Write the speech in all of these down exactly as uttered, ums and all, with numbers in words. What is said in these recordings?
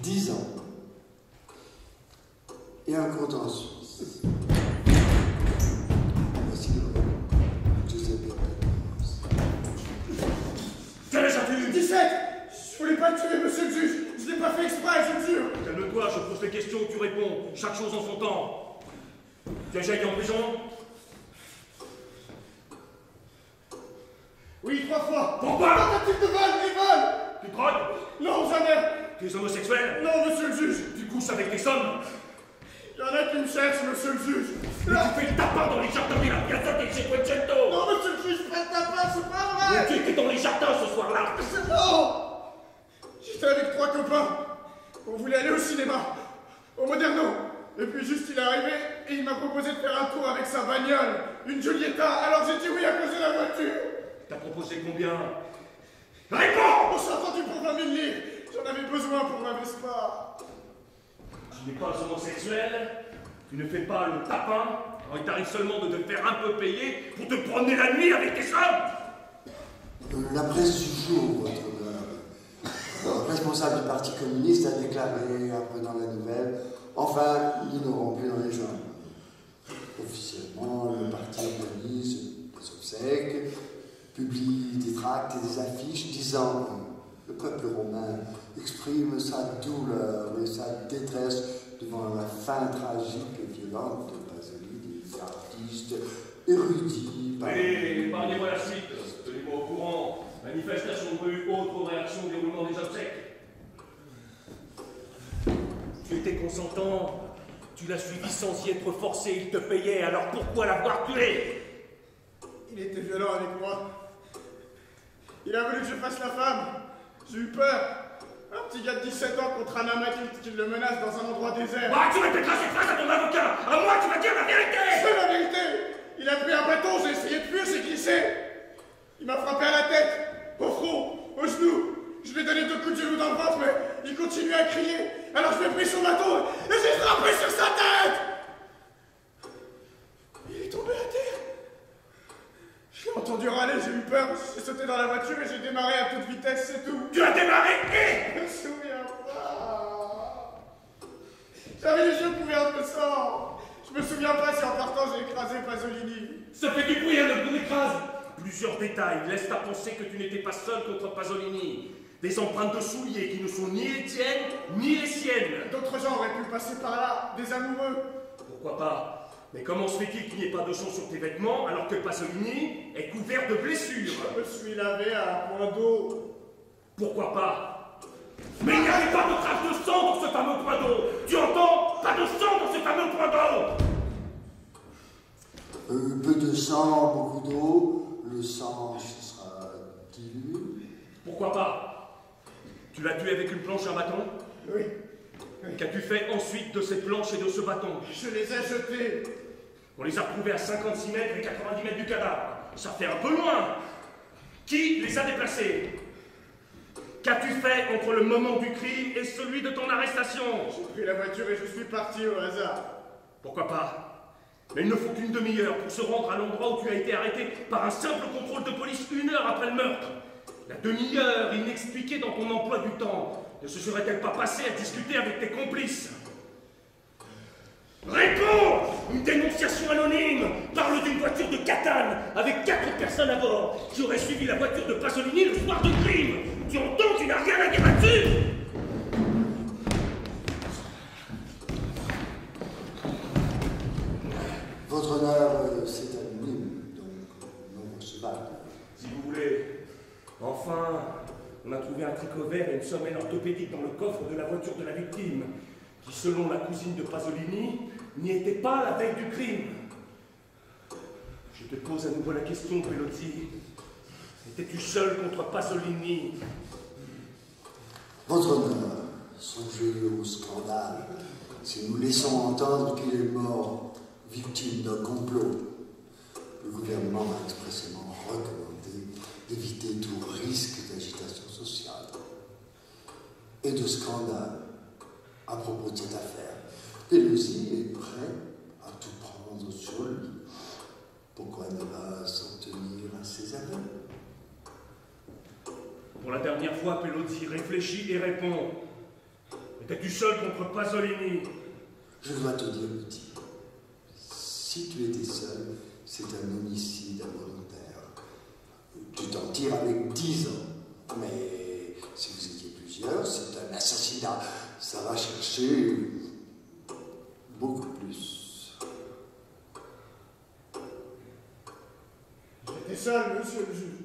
dix ans. Et un compte en Suisse. Voici le nom. Giuseppe Petrus. Quel âge as-tu? dix-sept. Je voulais pas le tuer, monsieur le juge. Je l'ai pas fait exprès, je le jure. Calme-toi, je pose les questions, tu réponds. Chaque chose en son temps. Tu as déjà été en prison? Oui, trois fois. Pourquoi? Tentative de vol, et vol. Tu drogues? Non, jamais. Tu es homosexuel? Non, monsieur le juge. Tu couches avec des hommes? Il y en a qui me cherchent, monsieur le juge. Mais tu fais le tapin dans les jardins de la Piazza del Cinquecento! Non, monsieur le juge, prête ta place, c'est pas vrai. Mais tu étais dans les jardins ce soir-là! Non. J'étais avec trois copains. On voulait aller au cinéma, au Moderno. Et puis juste il est arrivé et il m'a proposé de faire un tour avec sa bagnole, une Giulietta. Alors j'ai dit oui à cause de la voiture. T'as proposé combien? Réponds! On s'est entendu pour vingt mille livres. J'en avais besoin pour ma Vespa. Tu n'es pas homosexuel, tu ne fais pas le tapin, alors il t'arrive seulement de te faire un peu payer pour te promener la nuit avec tes hommes! La presse du jour, votre honneur. Le responsable du Parti communiste a déclaré, apprenant la nouvelle, enfin, ils n'auront plus dans les jambes. Officiellement, le Parti organise des obsèques, publie des tracts et des affiches disant que le peuple romain exprime sa douleur et sa détresse devant la fin tragique et violente de Pasolini, des artistes érudits. Allez, épargnez-moi la suite, tenez-moi au courant. Manifestation de rue, autre réaction au déroulement des obsèques. Tu étais consentant, tu l'as suivi sans y être forcé, il te payait, alors pourquoi l'avoir tué? Il était violent avec moi. Il a voulu que je fasse la femme. J'ai eu peur. Un petit gars de dix-sept ans contre un homme adulte qui le menace dans un endroit désert. Bah, tu répéteras cette phrase à ton avocat! À moi, tu vas dire la vérité! C'est la vérité. Il a pris un bâton, j'ai essayé de fuir, j'ai glissé. Il m'a frappé à la tête, au front, au genou. Je lui ai donné deux coups de genou dans le ventre, mais il continuait à crier. Alors je l'ai pris son bâton et j'ai frappé sur sa tête. Il est tombé à terre. Je l'ai entendu râler, j'ai eu peur. J'ai sauté dans la voiture et j'ai démarré à toute vitesse, c'est tout. Tu as démarré et... Je me souviens pas. J'avais les yeux couverts de sang. Je me souviens pas si en partant j'ai écrasé Pasolini. Ça fait du bruit, hein, de l'écrase. Plusieurs détails laissent à penser que tu n'étais pas seul contre Pasolini. Des empreintes de souliers qui ne sont ni les tiennes, ni les siennes. D'autres gens auraient pu passer par là, des amoureux. Pourquoi pas? Mais comment se fait-il qu'il n'y ait pas de sang sur tes vêtements alors que Pasolini est couvert de blessures? Je me suis lavé à un point d'eau. Pourquoi pas? Mais il n'y avait pas de traces de sang dans ce fameux point d'eau. Tu entends? Pas de sang dans ce fameux point d'eau. Euh, peu de sang, beaucoup d'eau. Le sang se sera dilué. Pourquoi pas? Tu l'as tué avec une planche et un bâton? Oui. Qu'as-tu fait ensuite de cette planche et de ce bâton? Je les ai jetés. On les a retrouvés à cinquante-six mètres et quatre-vingt-dix mètres du cadavre. Ça fait un peu loin. Qui les a déplacés? Qu'as-tu fait entre le moment du crime et celui de ton arrestation? J'ai pris la voiture et je suis parti au hasard. Pourquoi pas? Mais il ne faut qu'une demi-heure pour se rendre à l'endroit où tu as été arrêté par un simple contrôle de police une heure après le meurtre. La demi-heure inexpliquée dans ton emploi du temps ne se serait-elle pas passée à discuter avec tes complices? Réponds! Une dénonciation anonyme parle d'une voiture de Catane avec quatre personnes à bord qui auraient suivi la voiture de Pasolini le soir du crime. Tu entends? Tu n'as rien à dire là-dessus? Votre honneur, euh, c'est anonyme, donc non recevable. Si vous voulez. Enfin, on a trouvé un tricot vert et une semelle orthopédique dans le coffre de la voiture de la victime, qui, selon la cousine de Pasolini, n'y était pas la veille du crime. Je te pose à nouveau la question, Pelotti. Étais-tu seul contre Pasolini? Votre honneur, songez au scandale. Si nous laissons entendre qu'il est mort, victime d'un complot, le gouvernement a expressément recommandé d'éviter tout risque d'agitation sociale et de scandale à propos de cette affaire. Pelosi est prêt à tout prendre sur lui. Pourquoi ne pas s'en tenir à ses aveux? Pour la dernière fois, Pelosi réfléchit et répond. Étais-tu seul contre Pasolini? Je dois te dire, petit, si tu étais seul, c'est un homicide involontaire. Tu t'en tires avec dix ans. Mais si vous étiez plusieurs, c'est un assassinat. Ça va chercher beaucoup plus. J'étais seul, monsieur le juge.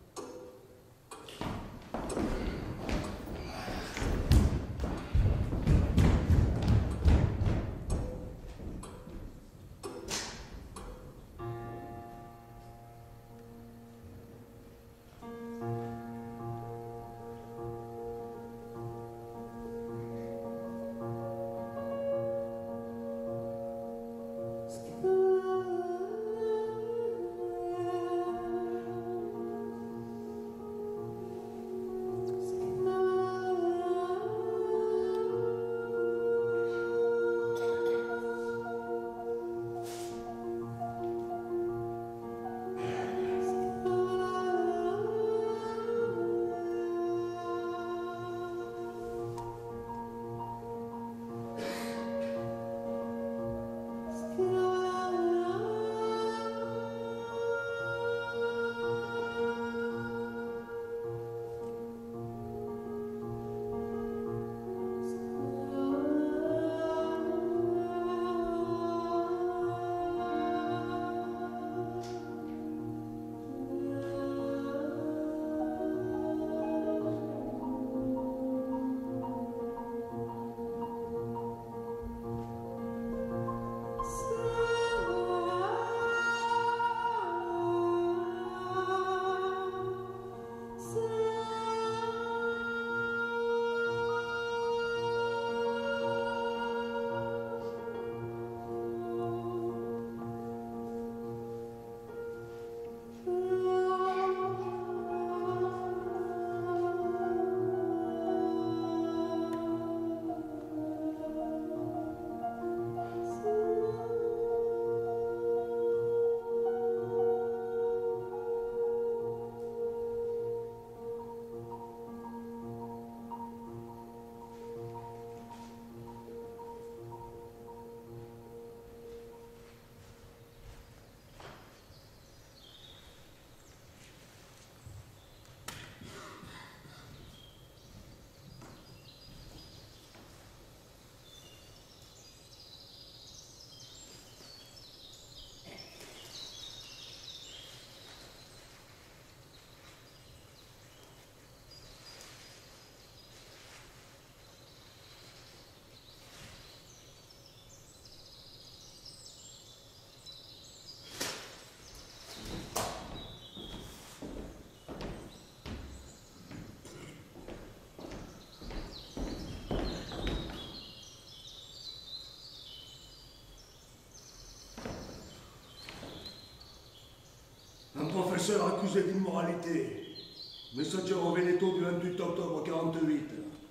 Un professeur accusé d'immoralité. Messaggero Veneto du vingt-huit octobre quarante-huit.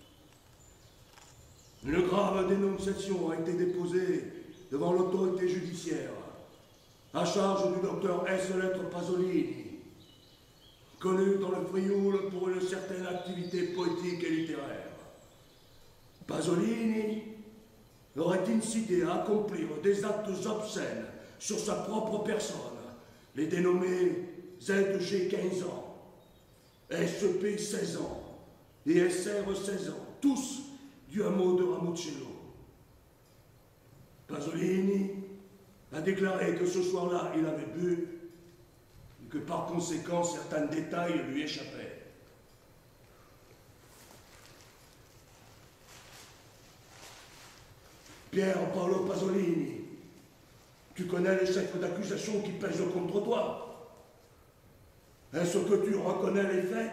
Une grave dénonciation a été déposée devant l'autorité judiciaire à charge du docteur S. Lettre Pasolini, connu dans le Frioul pour une certaine activité poétique et littéraire. Pasolini aurait incité à accomplir des actes obscènes sur sa propre personne, les dénommés Z G quinze ans, S P seize ans et S R seize ans, tous du hameau de Ramucello. Pasolini a déclaré que ce soir-là, il avait bu et que par conséquent, certains détails lui échappaient. Pier Paolo Pasolini, tu connais les chefs d'accusation qui pèsent contre toi. Est-ce que tu reconnais les faits?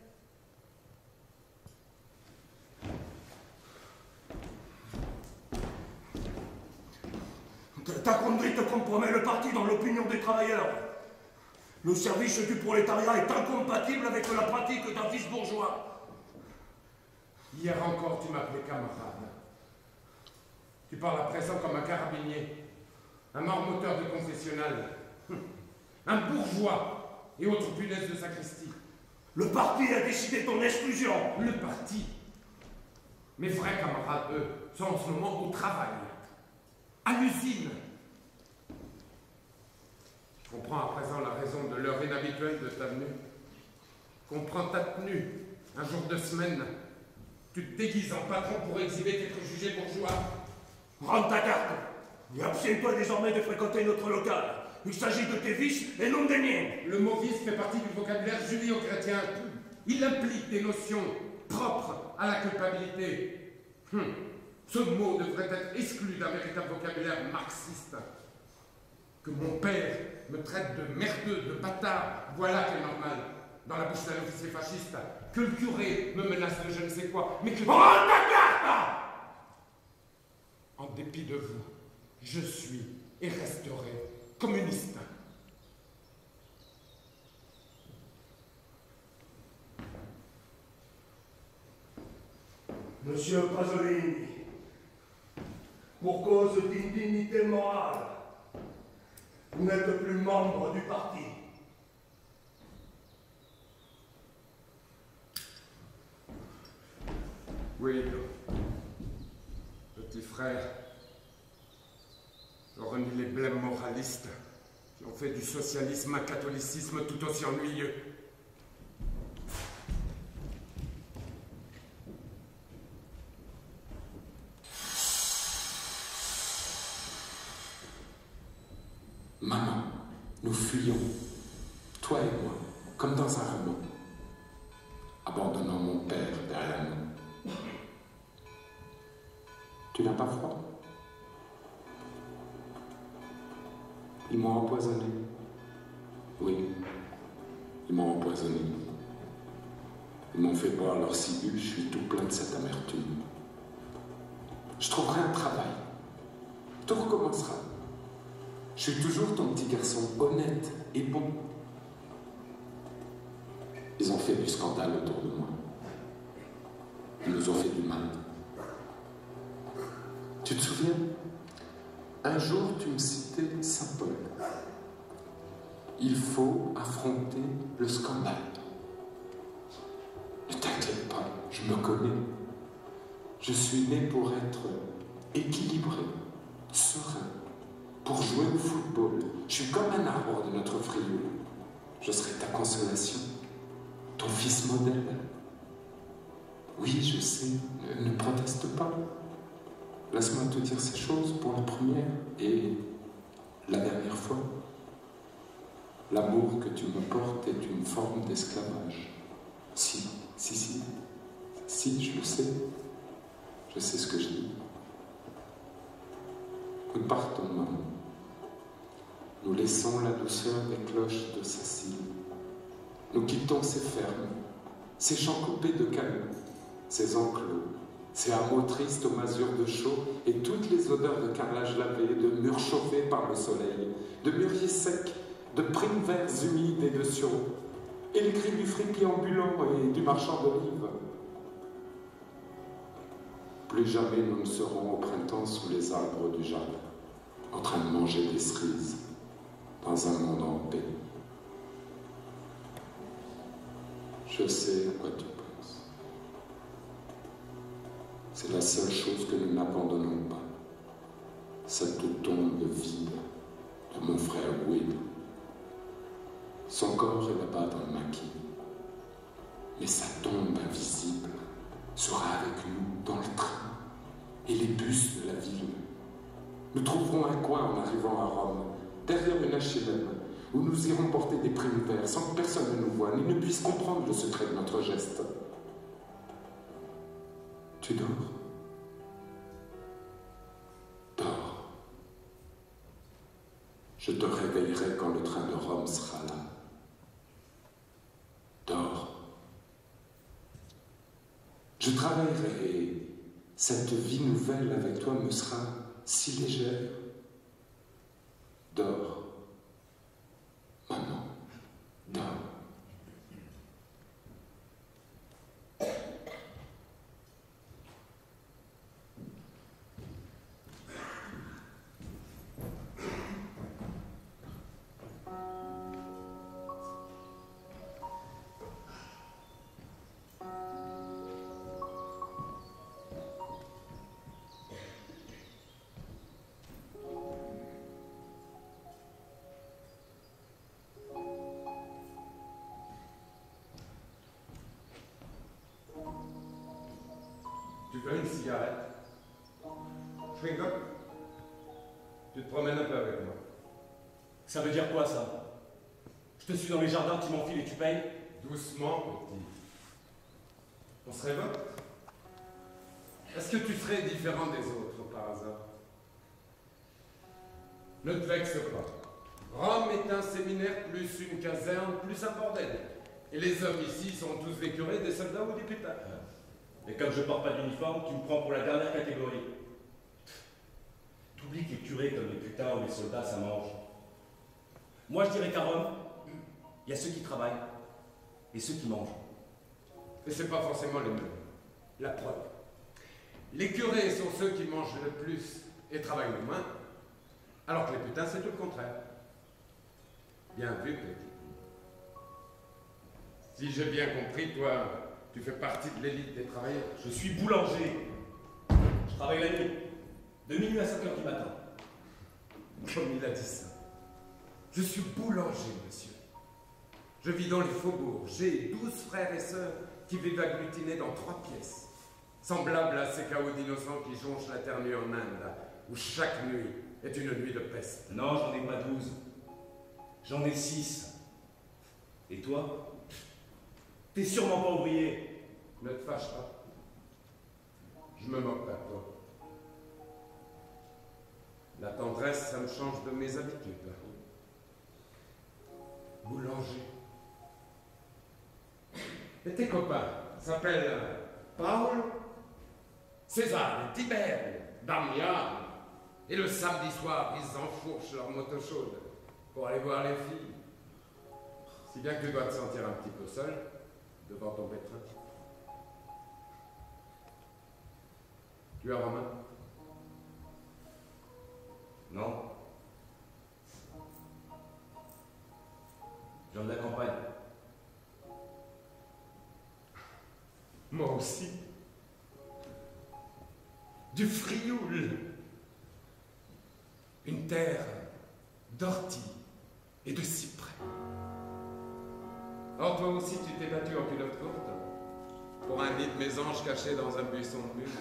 Ta conduite compromet le parti dans l'opinion des travailleurs. Le service du prolétariat est incompatible avec la pratique d'un fils bourgeois. Hier encore, tu m'appelais camarade. Tu parles à présent comme un carabinier, un marmotteur de confessionnal, un bourgeois et autres punaises de sacristie. Le parti a décidé ton exclusion. Le parti? Mes vrais camarades, eux, sont en ce moment au travail, à l'usine. Je comprends à présent la raison de l'heure inhabituelle de ta venue. Je comprends ta tenue, un jour de semaine. Tu te déguises en patron pour exhiber tes préjugés bourgeois. Rends ta carte et abstiens-toi désormais de fréquenter notre local. Il s'agit de tes vices et non des miens. Le mot vice fait partie du vocabulaire judéo-chrétien. Il implique des notions propres à la culpabilité. Hum. Ce mot devrait être exclu d'un véritable vocabulaire marxiste. Que mon père me traite de merdeux, de bâtard, voilà qui est normal. Dans la bouche d'un officier fasciste, que le curé me menace de je ne sais quoi, mais que... Rends ta carte! En dépit de vous, je suis et resterai communiste. Monsieur Pasolini, pour cause d'indignité morale, vous n'êtes plus membre du parti. Oui, petit frère, je renie les blêmes moralistes qui ont fait du socialisme un catholicisme tout aussi ennuyeux. Maman, nous fuyons, toi et moi, comme dans un roman, abandonnant mon père derrière nous. Tu n'as pas froid? Ils m'ont empoisonné. Oui, ils m'ont empoisonné. Ils m'ont fait boire leur ciguë, je suis tout plein de cette amertume. Je trouverai un travail. Tout recommencera. Je suis toujours ton petit garçon honnête et bon. Ils ont fait du scandale autour de moi. Ils nous ont fait du mal. Tu te souviens? Un jour, tu me citais Saint Paul. Il faut affronter le scandale. Ne t'inquiète pas, je me connais. Je suis né pour être équilibré, serein, pour jouer au football. Je suis comme un arbre de notre frieux. Je serai ta consolation, ton fils modèle. Oui, je sais, ne, ne proteste pas. Laisse-moi te dire ces choses pour la première et la dernière fois. L'amour que tu me portes est une forme d'esclavage. Si, si, si, si, je le sais. Je sais ce que je dis. Nous partons, maman. Nous laissons la douceur des cloches de Sicile. Nous quittons ces fermes, ces champs coupés de canaux, ces enclos, ces hameaux tristes aux masures de chaux et toutes les odeurs de carrelage lavé, de murs chauffés par le soleil, de mûriers secs, de primes verts humides et de sureaux, et les cris du fripi ambulant et du marchand d'olives. Plus jamais nous ne serons au printemps sous les arbres du jardin, en train de manger des cerises, dans un monde en paix. Je sais à quoi tu penses. C'est la seule chose que nous n'abandonnons pas. Cette tombe vide de mon frère Will. Son corps est là-bas dans le maquis. Mais sa tombe invisible sera avec nous dans le train et les bus de la ville. Nous trouverons un coin en arrivant à Rome, derrière une H et M, où nous irons porter des primes verts sans que personne ne nous voie, ni ne puisse comprendre le secret de notre geste. Tu dors? Dors. Je te réveillerai quand le train de Rome sera là. Dors. Je travaillerai et cette vie nouvelle avec toi me sera si légère. Dors. Maman, dors. veux une cigarette? Chewing-gum? Tu te promènes un peu avec moi. Ça veut dire quoi, ça? Je te suis dans les jardins, tu m'enfiles et tu payes? Doucement, petit. On se révolte? Est-ce que tu serais différent des autres, par hasard? Ne te vexe pas. Rome est un séminaire plus une caserne plus un bordel. Et les hommes ici sont tous des curés, des soldats ou des putains. Et comme je porte pas d'uniforme, tu me prends pour la dernière catégorie. T'oublies que les curés comme les putains ou les soldats, ça mange. Moi, je dirais qu'à Rome, il y a ceux qui travaillent et ceux qui mangent. Et c'est pas forcément les mêmes. La preuve. Les curés sont ceux qui mangent le plus et travaillent le moins, alors que les putains, c'est tout le contraire. Bien vu, petit. Si j'ai bien compris, toi, tu fais partie de l'élite des travailleurs. Je suis boulanger. Je travaille la nuit, de minuit à cinq heures du matin. Comme il a dit ça. Je suis boulanger, monsieur. Je vis dans les faubourgs. J'ai douze frères et sœurs qui vivent agglutinés dans trois pièces, semblables à ces chaos d'innocents qui jonchent la terre nue en Inde, où chaque nuit est une nuit de peste. Non, j'en ai pas douze. J'en ai six. Et toi? T'es sûrement pas ouvrier. Ne te fâche pas. Je me moque pas de toi. La tendresse, ça me change de mes habitudes. Boulanger. Et tes copains s'appellent Paul, César, Tibère, Damian. Et le samedi soir, ils enfourchent leur moto chaude pour aller voir les filles. Si bien que tu dois te sentir un petit peu seul devant ton pétrin. Tu es romain? Non. Je viens de la campagne. Moi aussi. Du Frioul. Une terre d'orties et de cyprès. Or, toi aussi, tu t'es battu en culotte courte pour un nid de mésange caché dans un buisson de mûre.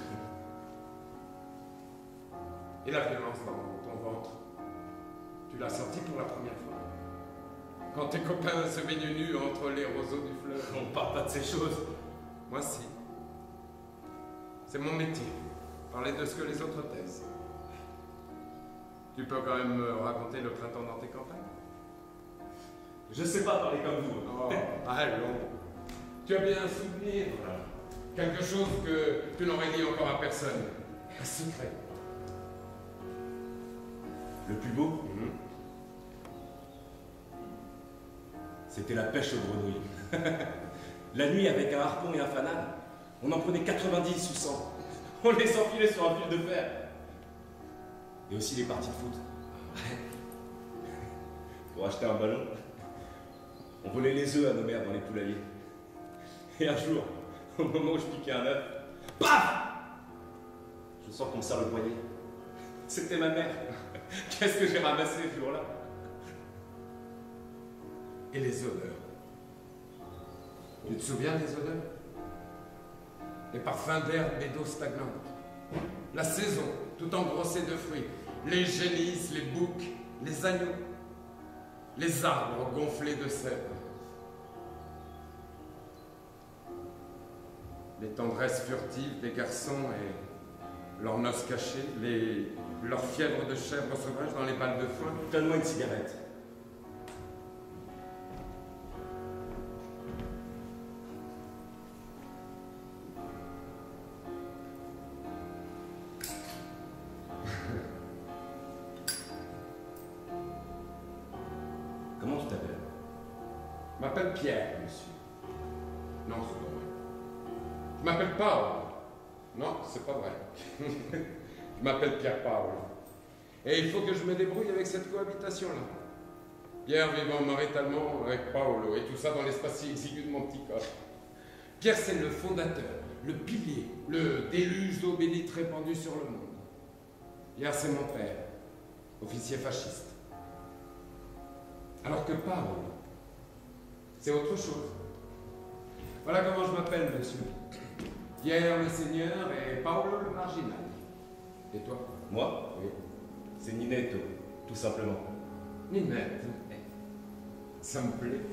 Et la violence dans ton ventre, tu l'as senti pour la première fois. Quand tes copains se baignent nus entre les roseaux du fleuve. On parle pas de ces choses. Moi, si. C'est mon métier. Parler de ce que les autres taisent. Tu peux quand même me raconter le printemps dans tes campagnes? Je sais pas parler comme vous. Oh, allons. Tu as bien un souvenir, quelque chose que tu n'aurais dit encore à personne. Un secret. Le plus beau, mmh. C'était la pêche aux grenouilles. La nuit, avec un harpon et un fanal, on en prenait quatre-vingt-dix ou cent. On les enfilait sur un fil de fer. Et aussi les parties de foot. Pour acheter un ballon, on volait les œufs à nos mères dans les poulaillers. Et un jour, au moment où je piquais un œuf, paf! Je sens qu'on me serre le poignet. C'était ma mère. Qu'est-ce que j'ai ramassé ce jour-là? Et les odeurs. Tu te souviens des odeurs? Les parfums d'herbe et d'eau stagnante. La saison, tout engrossée de fruits. Les génisses, les boucs, les agneaux. Les arbres gonflés de sève. Les tendresses furtives des garçons et leurs noces cachées, les, leurs fièvres de chèvres sauvages dans les balles de foin. Donne-moi une cigarette. Comment tu t'appelles? Je m'appelle Pierre, monsieur. Non, c'est pas vrai. Je m'appelle Paul. Non, c'est pas vrai. Je m'appelle Pierre Paul. Et il faut que je me débrouille avec cette cohabitation-là. Pierre vivant maritalement avec Paolo, et tout ça dans l'espace si exigu de mon petit corps. Pierre, c'est le fondateur, le pilier, le déluge d'eau bénite répandu sur le monde. Pierre, c'est mon père, officier fasciste. Alors que Paolo, c'est autre chose. Voilà comment je m'appelle, monsieur. Pierre le Seigneur et Paolo le Marginal. Et toi? Moi? Oui. C'est Ninetto, tout simplement. Ninette. Ça me plaît.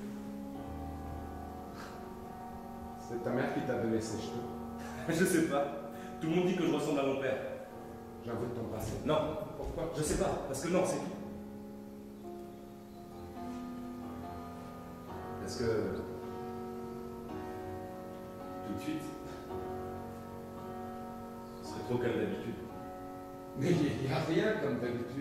C'est ta mère qui t'a donné ses cheveux? Je sais pas. Tout le monde dit que je ressemble à mon père. J'ai envie de t'embrasser. Non. Pourquoi? Je sais pas, parce que non, c'est tout. Parce que... Tout de suite... Ce serait trop comme d'habitude. Mais il n'y a rien comme d'habitude.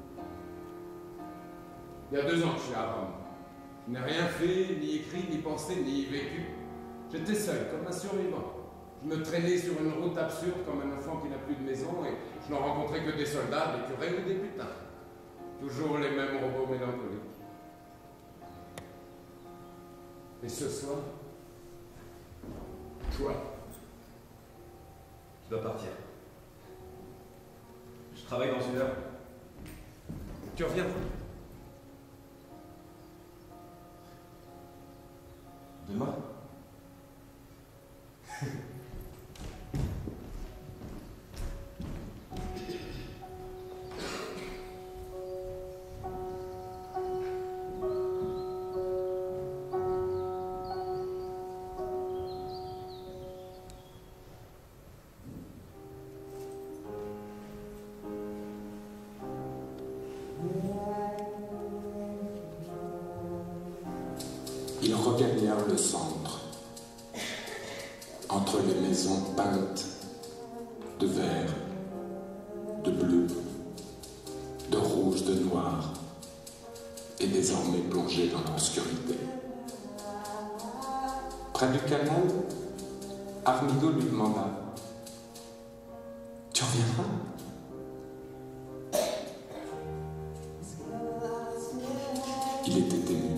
Il y a deux ans que je suis à Rome. Je n'ai rien fait, ni écrit, ni pensé, ni vécu. J'étais seul, comme un survivant. Je me traînais sur une route absurde comme un enfant qui n'a plus de maison et je n'en rencontrais que des soldats, des curés ou des putains. Toujours les mêmes robots mélancoliques. Et ce soir, toi, Je dois partir. Je travaille dans une heure. tu reviens. Demain? Ils regagnèrent le centre, entre les maisons peintes de vert, de bleu, de rouge, de noir, et désormais plongés dans l'obscurité. Près du canal, Armido lui demanda « Tu reviendras ?» Il était ému.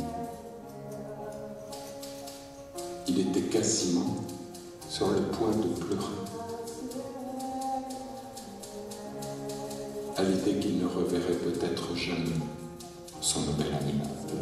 Il était quasiment sur le point de pleurer à l'idée qu'il ne reverrait peut-être jamais son nouvel ami.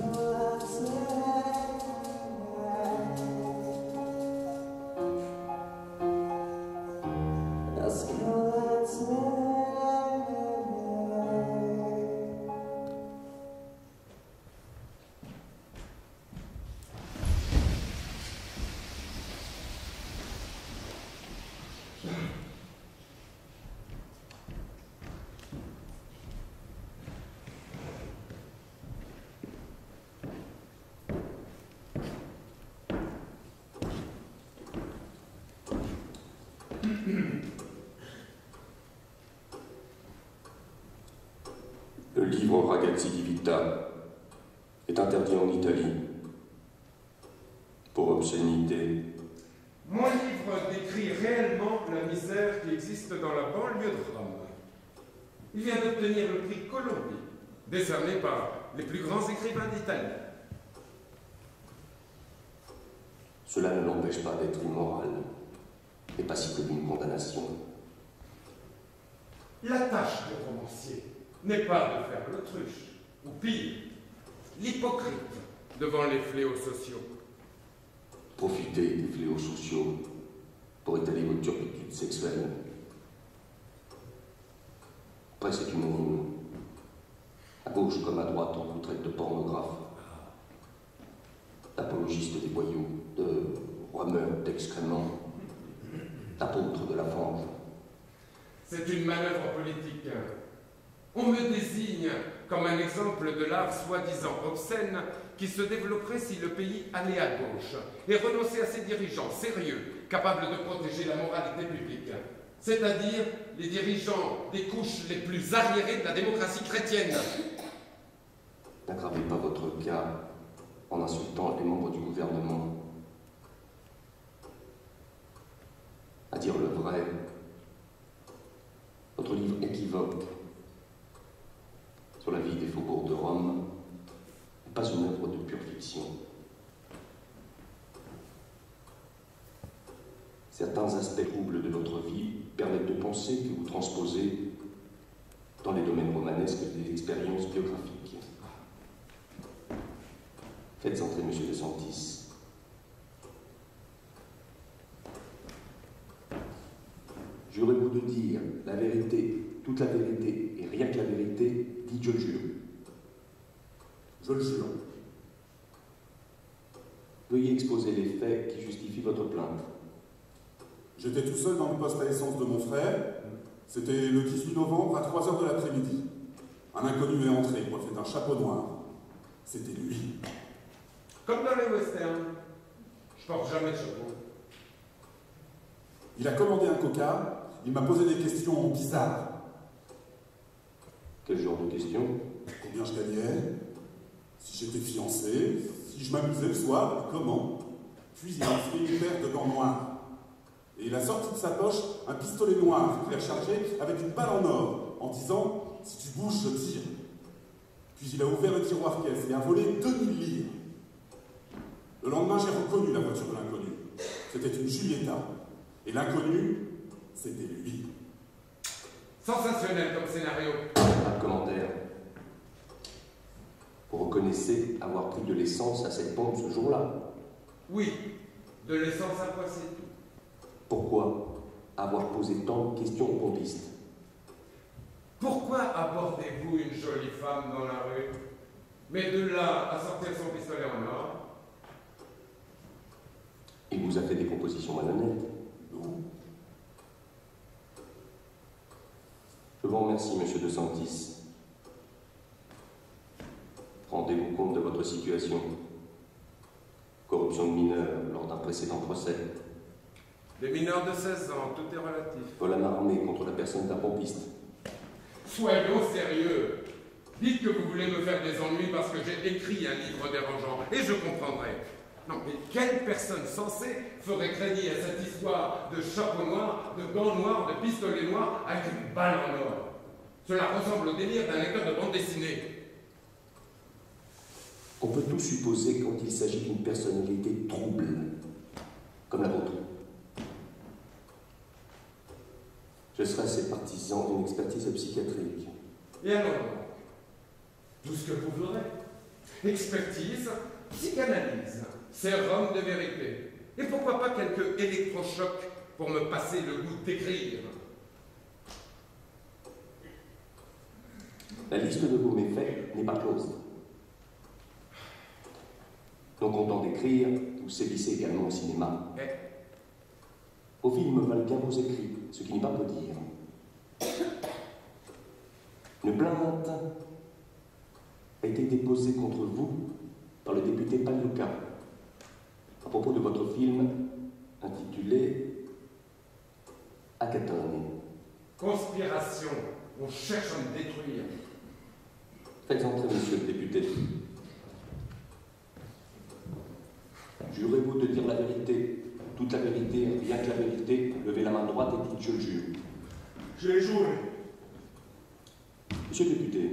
Le livre Ragazzi di Vita est interdit en Italie pour obscénité. Mon livre décrit réellement la misère qui existe dans la banlieue de Rome. Il vient d'obtenir le prix Colombi, décerné par les plus grands écrivains d'Italie. Cela ne l'empêche pas d'être immoral et passible d'une condamnation. La tâche du romancier n'est pas de faire l'autruche, ou pire, l'hypocrite devant les fléaux sociaux. Profitez des fléaux sociaux pour étaler votre turpitude sexuelle. Après, c'est unanime. À gauche comme à droite, on vous traite de pornographe, d'apologiste des voyous, de rameur d'excréments, d'apôtre de la fange. C'est une manœuvre politique. On me désigne comme un exemple de l'art soi-disant obscène qui se développerait si le pays allait à gauche et renonçait à ses dirigeants sérieux, capables de protéger la moralité publique. C'est-à-dire les dirigeants des couches les plus arriérées de la démocratie chrétienne. N'aggravez pas votre cas en insultant les membres du gouvernement. À dire le vrai, votre livre équivoque sur la vie des faubourgs de Rome n'est pas une œuvre de pure fiction. Certains aspects troubles de votre vie permettent de penser que vous transposez dans les domaines romanesques des expériences biographiques. Faites entrer M. De Santis. Jurez-vous de dire la vérité, toute la vérité, et rien que la vérité, dites je le jure. Je le jure. Veuillez exposer les faits qui justifient votre plainte. J'étais tout seul dans le poste à essence de mon frère. C'était le dix-huit novembre à trois heures de l'après-midi. Un inconnu est entré, coiffé d'un chapeau noir. C'était lui. Comme dans les westerns. Je porte jamais de chapeau. Il a commandé un coca, il m'a posé des questions bizarres. Quel genre de questions? Combien je gagnais, si j'étais fiancé, si je m'amusais le soir, et comment. Puis il m'a fait une paire de gants noirs. Et il a sorti de sa poche un pistolet noir qu'il a chargé avec une balle en or, en disant « Si tu bouges, je tire ». Puis il a ouvert le tiroir-caisse et a volé deux mille livres. Le lendemain, j'ai reconnu la voiture de l'inconnu. C'était une Giulietta. Et l'inconnu, c'était lui. Sensationnel comme scénario. Pas de commentaire. Vous reconnaissez avoir pris de l'essence à cette pompe ce jour-là? Oui, de l'essence à quoi c'est tout. Pourquoi avoir posé tant de questions aux pompistes? Pourquoi abordez-vous une jolie femme dans la rue? Mais de là à sortir son pistolet en or? Il vous a fait des propositions malhonnêtes? Non. Je vous remercie, monsieur De Santis. Rendez-vous compte de votre situation. Corruption de mineurs lors d'un précédent procès. Des mineurs de seize ans, tout est relatif. Vol à main armée contre la personne d'un pompiste. Soyons sérieux. Dites que vous voulez me faire des ennuis parce que j'ai écrit un livre dérangeant, et je comprendrai. Non, mais quelle personne sensée ferait crédit à cette histoire de chapeau noir, de gants noirs, de pistolet noir avec une balle en or? Cela ressemble au délire d'un lecteur de bande dessinée. On peut tout supposer quand il s'agit d'une personnalité trouble, comme la vôtre. Je serai assez partisan d'une expertise psychiatrique. Et alors, tout ce que vous voudrez. Expertise, psychanalyse, sérum de vérité. Et pourquoi pas quelques électrochocs pour me passer le goût d'écrire. La liste de vos méfaits n'est pas close. Non content d'écrire, vous sévissez également au cinéma. Eh. Vos films valent bien vos écrits, ce qui n'est pas peu dire. Une plainte a été déposée contre vous par le député Pagliuca à propos de votre film intitulé Hackathon. Conspiration, on cherche à me détruire. Faites entrer, monsieur le député. Jurez-vous de dire la vérité, toute la vérité, rien que la vérité, levez la main droite et dites je le jure. J'ai juré. Monsieur le député,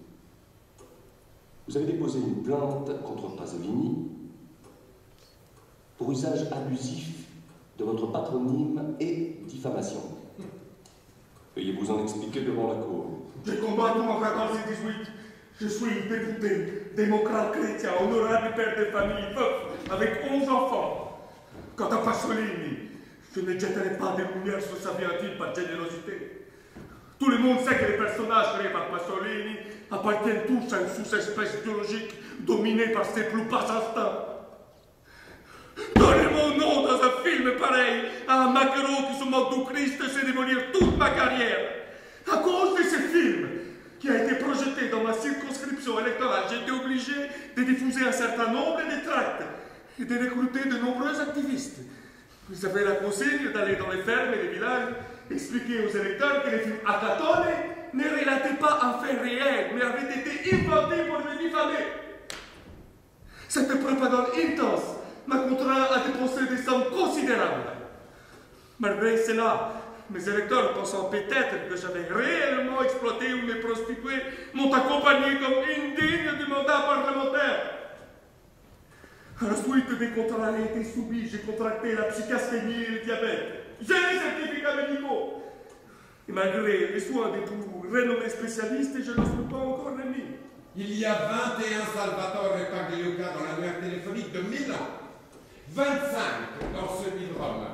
vous avez déposé une plainte contre Pasolini pour usage abusif de votre patronyme et diffamation. Veuillez vous en expliquer devant la cour. J'ai combattu en quatorze dix-huit. Je suis député, démocrate chrétien, honorable père de famille, veuf, avec onze enfants. Quant à Pasolini, je ne jetterai pas de lumière sur sa vie intime par générosité. Tout le monde sait que les personnages créés par Pasolini appartiennent tous à une sous-espèce biologique dominée par ses plus bas instincts. Donner mon nom dans un film pareil à un maquereau qui se moque du Christ, c'est démolir toute ma carrière. À cause de ce film, qui a été projeté dans ma circonscription électorale, j'ai été obligé de diffuser un certain nombre de tracts et de recruter de nombreux activistes. Vous avez la consigne d'aller dans les fermes et les villages, expliquer aux électeurs que les films Hackathon ne relataient pas un fait réel, mais avaient été inventés pour me diffamer. Cette propagande intense m'a contraint à dépenser des sommes considérables. Malgré cela, mes électeurs, pensant peut-être que j'avais réellement exploité ou mes prostituées, m'ont accompagné comme indigne du mandat parlementaire. À la suite des contrats ayant été soumis, j'ai contracté la psychasthénie et le diabète. J'ai les certificats médicaux. Et malgré les soins des plus renommés spécialistes, je ne suis pas encore remis. Il y a vingt et un Salvatore Pagliuca dans l'annuaire téléphonique de Milan. vingt-cinq dans celui de Rome.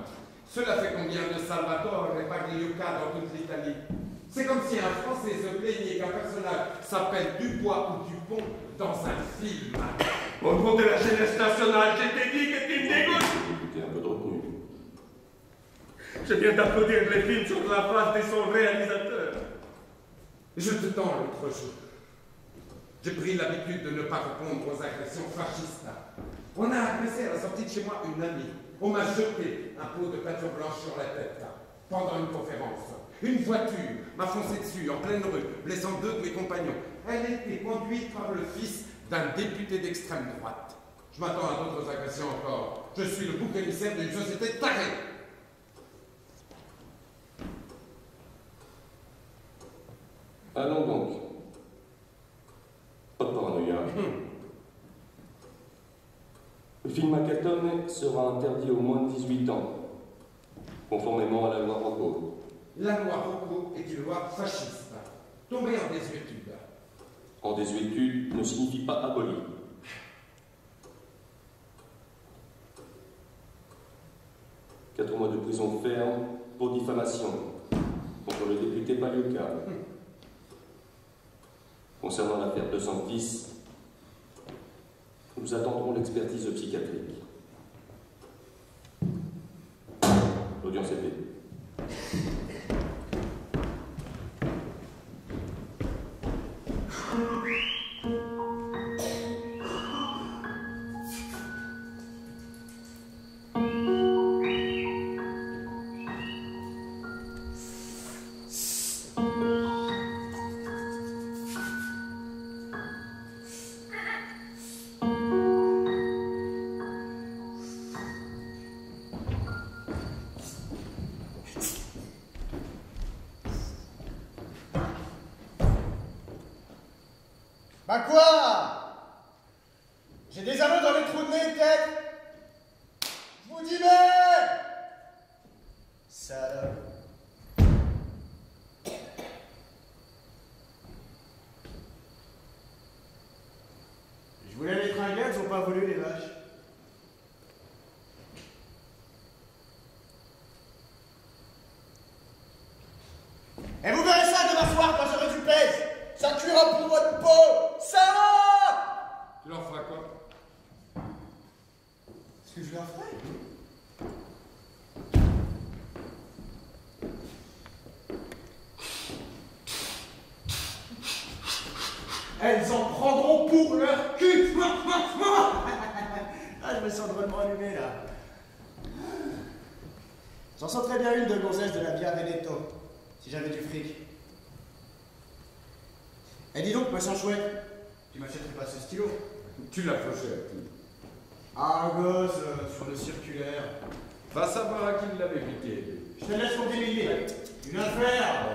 Cela fait combien de Salvatore et Pagliuca dans toute l'Italie? C'est comme si un Français se plaignait qu'un personnage s'appelle Dubois ou Dupont dans un film. Au nom de la jeunesse nationale, je t'ai dit que tu me dégoûtes. Écoutez, un peu de retenue. Je viens d'applaudir les films sur la face de son réalisateur. Je te tends l'autre jour. J'ai pris l'habitude de ne pas répondre aux agressions fascistes. On a agressé à la sortie de chez moi une amie. On m'a jeté un pot de peinture blanche sur la tête pendant une conférence. Une voiture m'a foncé dessus en pleine rue, blessant deux de mes compagnons. Elle était conduite par le fils d'un député d'extrême droite. Je m'attends à d'autres agressions encore. Je suis le bouc émissaire d'une société tarée. Allons donc. Pas de paranoïa. Le film Hackathon sera interdit aux moins de dix-huit ans, conformément à la loi Rocco. La loi Rocco est une loi fasciste, tombée en désuétude. En désuétude ne signifie pas aboli. Quatre mois de prison ferme pour diffamation contre le député Pagliuca. Concernant l'affaire deux cent dix, nous attendrons l'expertise psychiatrique. L'audience est faite. Bah quoi? J'ai des anneaux dans les trous de nez, tête. Je vous dis merde. Salope. Je voulais les tringlettes, ils ont pas voulu les vaches. Et vous verrez ça demain soir quand j'aurai du pèse. Ça cuira pour votre peau. Salope. Tu leur feras quoi? Est-ce que je leur ferai? Elles en prendront pour leur cul. Ah, je me sens drôlement allumé là. J'en sens très bien une de gonzesse de la Via Veneto, si j'avais du fric. Eh dis donc, poisson chouette, tu m'achèterais pas ce stylo? Tu l'as fauché à qui? Ah, un gosse, euh, sur le circulaire. Va savoir à qui il l'avait piqué. Je te laisse pour démêler. Une affaire.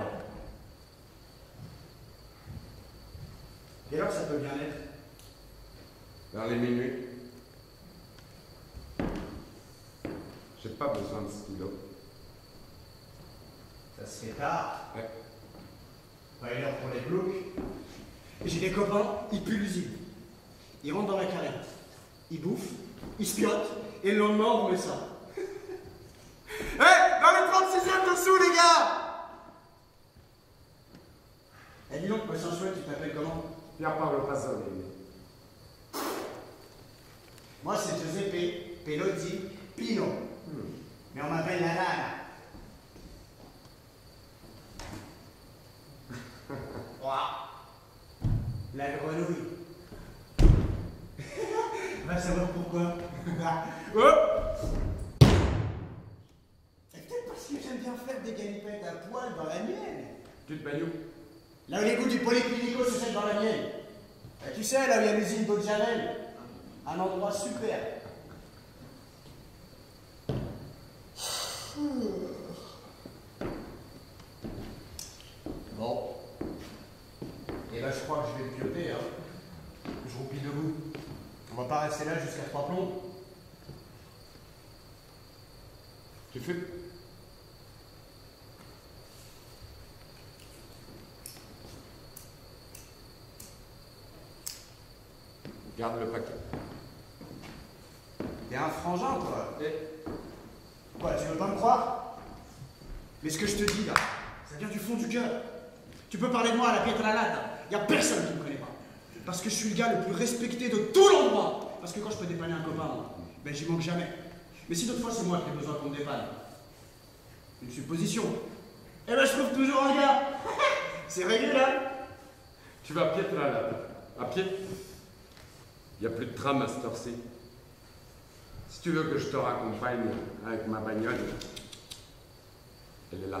Quelle heure ça peut bien être? Vers les minuit. J'ai pas besoin de stylo. Ça se fait tard. Ouais. Pas une heure pour les glauques. J'ai des copains, ils puent l'usine. Ils rentrent dans la carrette. Ils bouffent, ils spiotent, et le lendemain on remet ça. Hé, hey, dans le trente-sixième dessous, les gars! Eh, dis donc, poisson chouette, tu t'appelles comment? Pierpaolo Pasolini. Moi, c'est Giuseppe Pelozzi Pino. Hmm. Mais on m'appelle la Lana. La grenouille. Va savoir pourquoi. Hop. C'est peut-être parce que j'aime bien faire des galipettes à poil dans la mienne. Tu te baignes où? Là où les goûts du polyclinico se jettent dans la mienne. Et tu sais, là où il y a l'usine d'eau de Javel. Un endroit super. Bon. Et là, je crois que je vais me pioter, hein. Je roupille debout. On va pas rester là jusqu'à trois plombs. Tu fumes? Garde le paquet. T'es un frangin, toi. Et Quoi, tu veux pas me croire? Mais ce que je te dis là, ça vient du fond du cœur. Tu peux parler de moi à la Pietralata, y a personne qui me connaît pas. Parce que je suis le gars le plus respecté de tout l'endroit. Parce que quand je peux dépanner un copain, ben j'y manque jamais. Mais si d'autres fois c'est moi qui ai besoin qu'on me dépanne, une supposition, eh ben je trouve toujours un gars. C'est réglé là. Tu vas à Pietralata. À pied? Il n'y a plus de tram à cette heure-ci. Si tu veux que je te raccompagne avec ma bagnole, elle est là.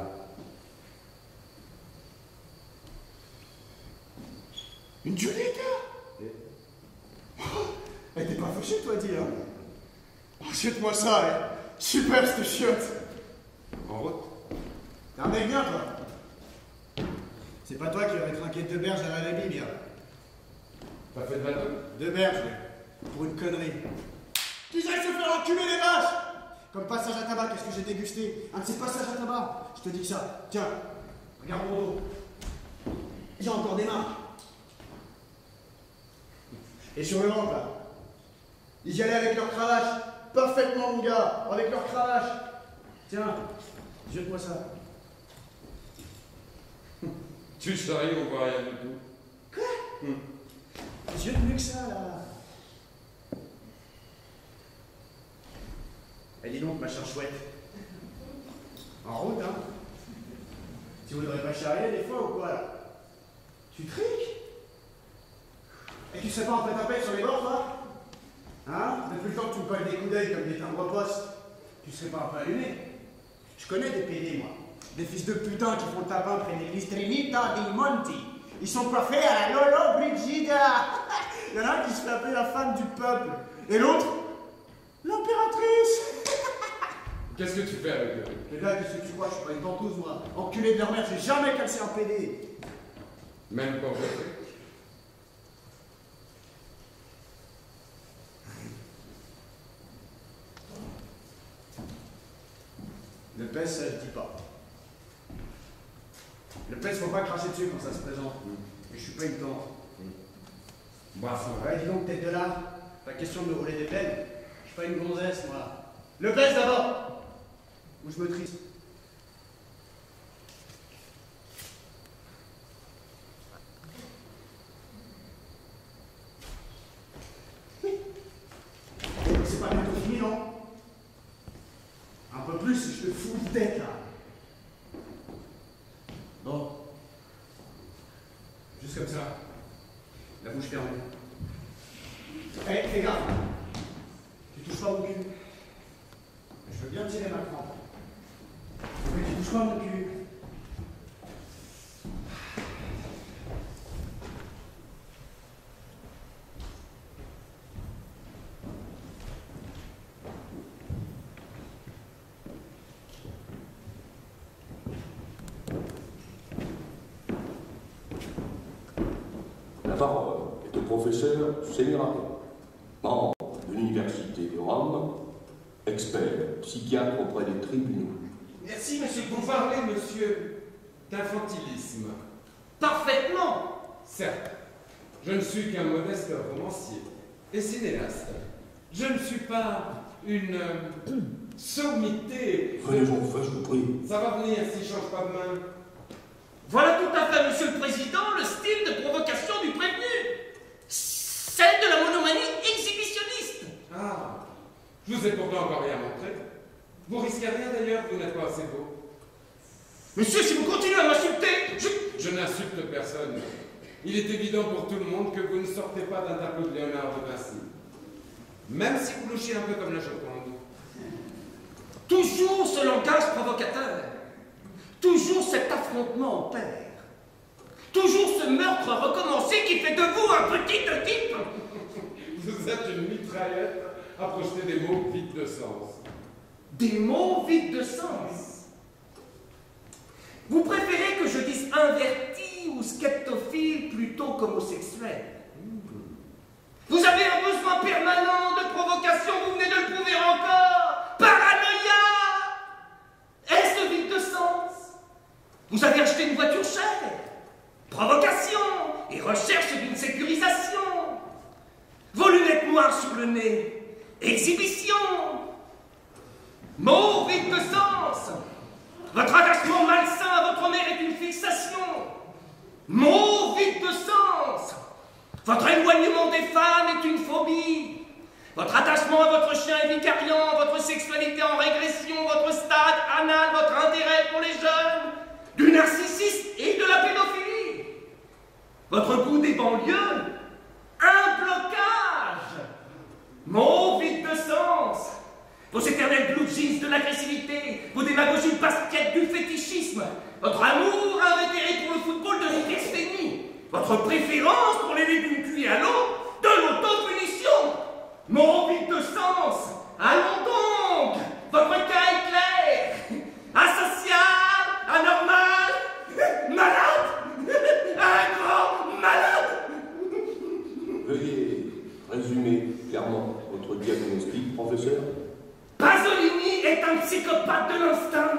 Une Giulietta? Et... oh, elle t'es pas fauché, toi, dis, hein? Oh, jette-moi ça, hein. Super, cette chiotte. En route? T'es un mec bien, toi. C'est pas toi qui aurais trinqué deux berges à la Bible, hein. T'as fait de bateau? Deux berges, pour une connerie. Qu'ils aillent se faire enculer les vaches! Comme passage à tabac, qu'est-ce que j'ai dégusté? Un de ces passages à tabac. Je te dis que ça. Tiens, regarde mon dos. J'ai encore des marques. Et sur le ventre, là, ils y allaient avec leur cravache. Parfaitement, mon gars, avec leur cravache. Tiens, jette-moi ça. Tu charries, on voit rien du tout. Quoi? hum. Jette mieux que ça, là. Eh, dis donc, machin chouette. En route, hein? Tu voudrais pas charrier des fois ou quoi, là? Tu triques? Et tu sais pas en fait à peine sur les bords, toi? Hein? Depuis le temps que tu me colles des coups d'œil comme des timbres poste, tu serais pas un peu allumé? Je connais des pédés, moi. Des fils de putain qui font le tapin près de l'église Trinita dei Monti. Ils sont coiffés à la Lolo Brigida. Il y en a un qui se fait appeler la femme du peuple. Et l'autre, l'impératrice. Qu'est-ce que tu fais avec eux? Les gars, qu'est-ce que tu crois? Je suis pas une ventouse, moi. Enculé de leur mère, j'ai jamais cassé un pédé. Même quand je fais. Le pèse, ça je dis pas. Le pèse, faut pas cracher dessus quand ça se présente. Et je suis pas une tante. Boisson. Ouais, dis donc, tête de là. Pas question de me rouler des peines. Je suis pas une gonzesse, moi. Le pèse d'abord. Ou je me triste. C'est pas bientôt fini, non? Un peu plus, je te fous de tête, là. Bon. Juste comme ça. La bouche fermée. Eh, fais gaffe. Tu touches pas mon cul. Je veux bien tirer ma crampe. Mais tu touches pas mon cul. La parole est au professeur Segnerato, membre de l'Université de Rome, expert psychiatre auprès des tribunaux. Merci, monsieur. Vous parlez, monsieur, d'infantilisme. Parfaitement. Certes, je ne suis qu'un modeste romancier et cinéaste. Je ne suis pas une euh, sommité. Venez, mon frère, je vous prie. Ça va venir si je change pas de main. Voilà tout à fait, monsieur le président, le style de provocation du prévenu. Celle de la monomanie exhibitionniste. Ah, je vous ai pourtant encore rien montré. Vous risquez rien d'ailleurs, vous n'êtes pas assez beau. Monsieur, si vous continuez à m'insulter, je... Je n'insulte personne. Il est évident pour tout le monde que vous ne sortez pas d'un tableau de Léonard de Vinci. Même si vous louchez un peu comme la Joconde. Toujours ce langage provocateur. Toujours cet affrontement en pair. Toujours ce meurtre recommencé qui fait de vous un petit type. Vous êtes une mitraillette à projeter des mots vides de sens. Des mots vides de sens. Vous préférez que je dise inverti ou skeptophile plutôt qu'homosexuel. Vous avez un besoin permanent de provocation, vous venez de le prouver encore. Paranoïa. Est-ce vide de sens? Vous avez acheté une voiture chère. Provocation et recherche d'une sécurisation. Vos lunettes noires sur le nez. Exhibition. Mot vide de sens. Votre attachement malsain à votre mère est une fixation. Mot vide de sens. Votre éloignement des femmes est une phobie. Votre attachement à votre chien est vicariant, votre sexualité en régression, votre stade anal, votre intérêt pour les jeunes, du narcissisme et de la pédophilie. Votre goût des banlieues, un blocage. Mot vide de sens. Vos éternels blue jeans de l'agressivité, vos démagogies de basket du fétichisme, votre amour invétéré pour le football de l'hypersthénie, votre préférence pour les légumes cuits à l'eau de l'autopunition. Mot vide de sens. Allons donc. Votre cas est clair. Asocial, anormal, malade, un grand malade. Veuillez résumer clairement votre diagnostic, professeur. Pasolini est un psychopathe de l'instinct.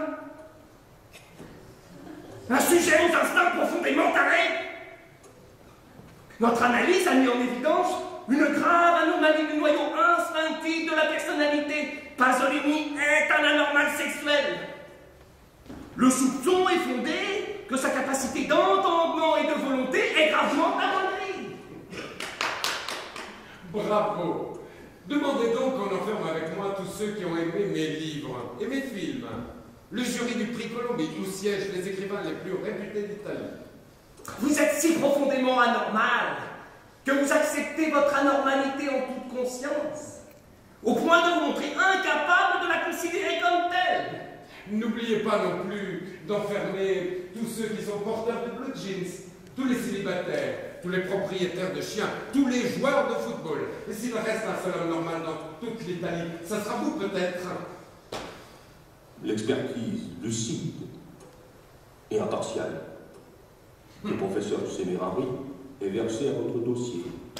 Un sujet aux instincts profondément tarés. Notre analyse a mis en évidence une grave anomalie du noyau instinctif de la personnalité. Pasolini est un anormal sexuel. Le soupçon est fondé que sa capacité d'entendement et de volonté est gravement amoindrie. Bravo. Demandez donc qu'on enferme avec moi tous ceux qui ont aimé mes livres et mes films. Le jury du prix Colombier où siègent les écrivains les plus réputés d'Italie. Vous êtes si profondément anormal que vous acceptez votre anormalité en toute conscience, au point de vous montrer incapable de la considérer comme telle. N'oubliez pas non plus d'enfermer tous ceux qui sont porteurs de blue jeans, tous les célibataires, tous les propriétaires de chiens, tous les joueurs de football. Et s'il reste un seul homme normal dans toute l'Italie, ça sera vous peut-être. L'expertise lucide et impartiale du professeur Semerari est versée à votre dossier.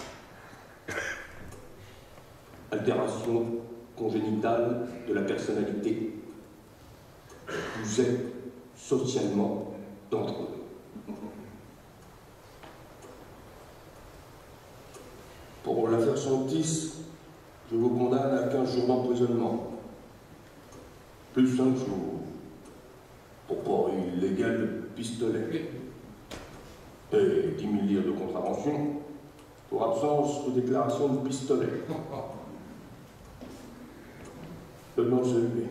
Altération congénitale de la personnalité. Vous êtes socialement dangereux. Pour l'affaire Santis, je vous condamne à quinze jours d'emprisonnement, plus cinq jours pour port illégal de pistolet, et dix mille livres de contravention pour absence de déclaration de pistolet. Le nom de celui.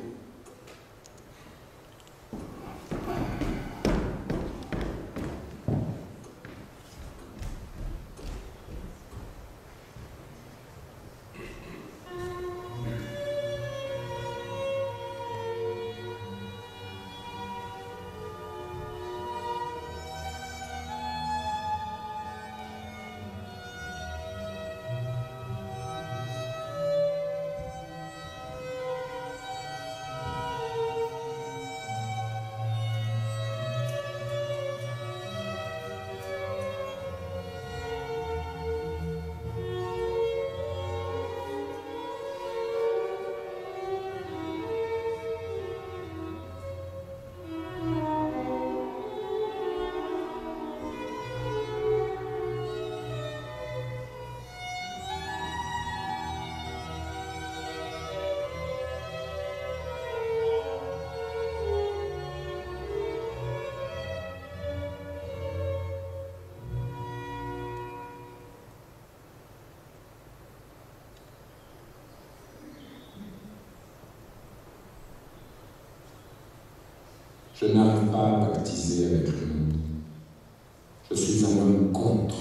Je n'arrive pas à pactiser avec le monde. Je suis un homme contre.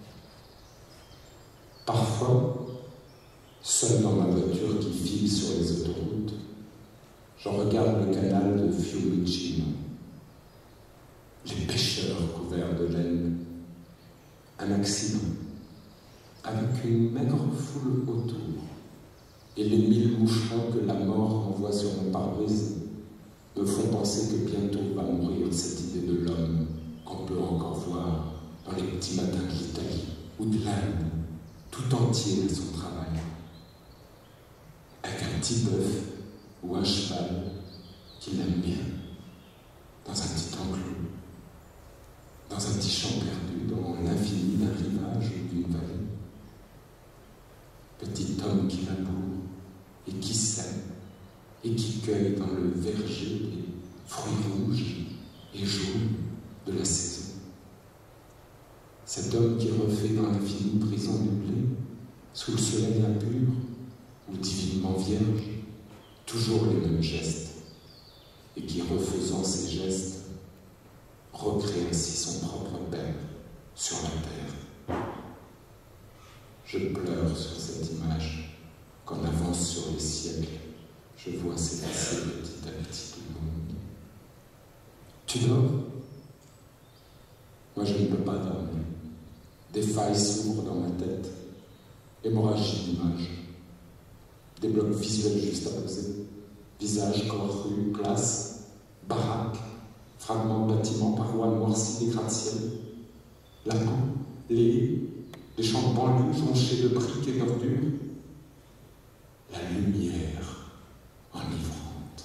Parfois, seul dans ma voiture qui file sur les autoroutes, je regarde le canal de Fiumicino. Les pêcheurs couverts de laine. Un accident, avec une maigre foule autour, et les mille moucherons que la mort envoie sur mon pare-brise me font penser que bientôt va mourir cette idée de l'homme qu'on peut encore voir dans les petits matins de l'Italie ou de l'Inde, tout entier à son travail, avec un petit bœuf ou un cheval qu'il aime bien, dans un petit enclos, dans un petit champ perdu, dans l'infini d'un rivage ou d'une vallée. Petit homme qui laboure et qui sème, et qui cueille dans le verger les fruits rouges et jaunes de la saison. Cet homme qui refait dans l'infinie prison du blé, sous le soleil impur ou divinement vierge, toujours les mêmes gestes, et qui, refaisant ces gestes, recrée ainsi son propre Père sur la terre. Je pleure sur cette image qu'en avance sur les siècles, je vois s'effacer petit à petit le monde. Tu dors? Moi, je ne peux pas dormir. Des failles s'ouvrent dans ma tête. Hémorragie d'images. Des blocs visuels juste à poser. Visages, corps, rue, classe, baraque, fragments de bâtiments, parois noircies des gratte-ciel. La boue, les les champs de banlieue jonchés de briques et d'ordures. La lumière enivrante.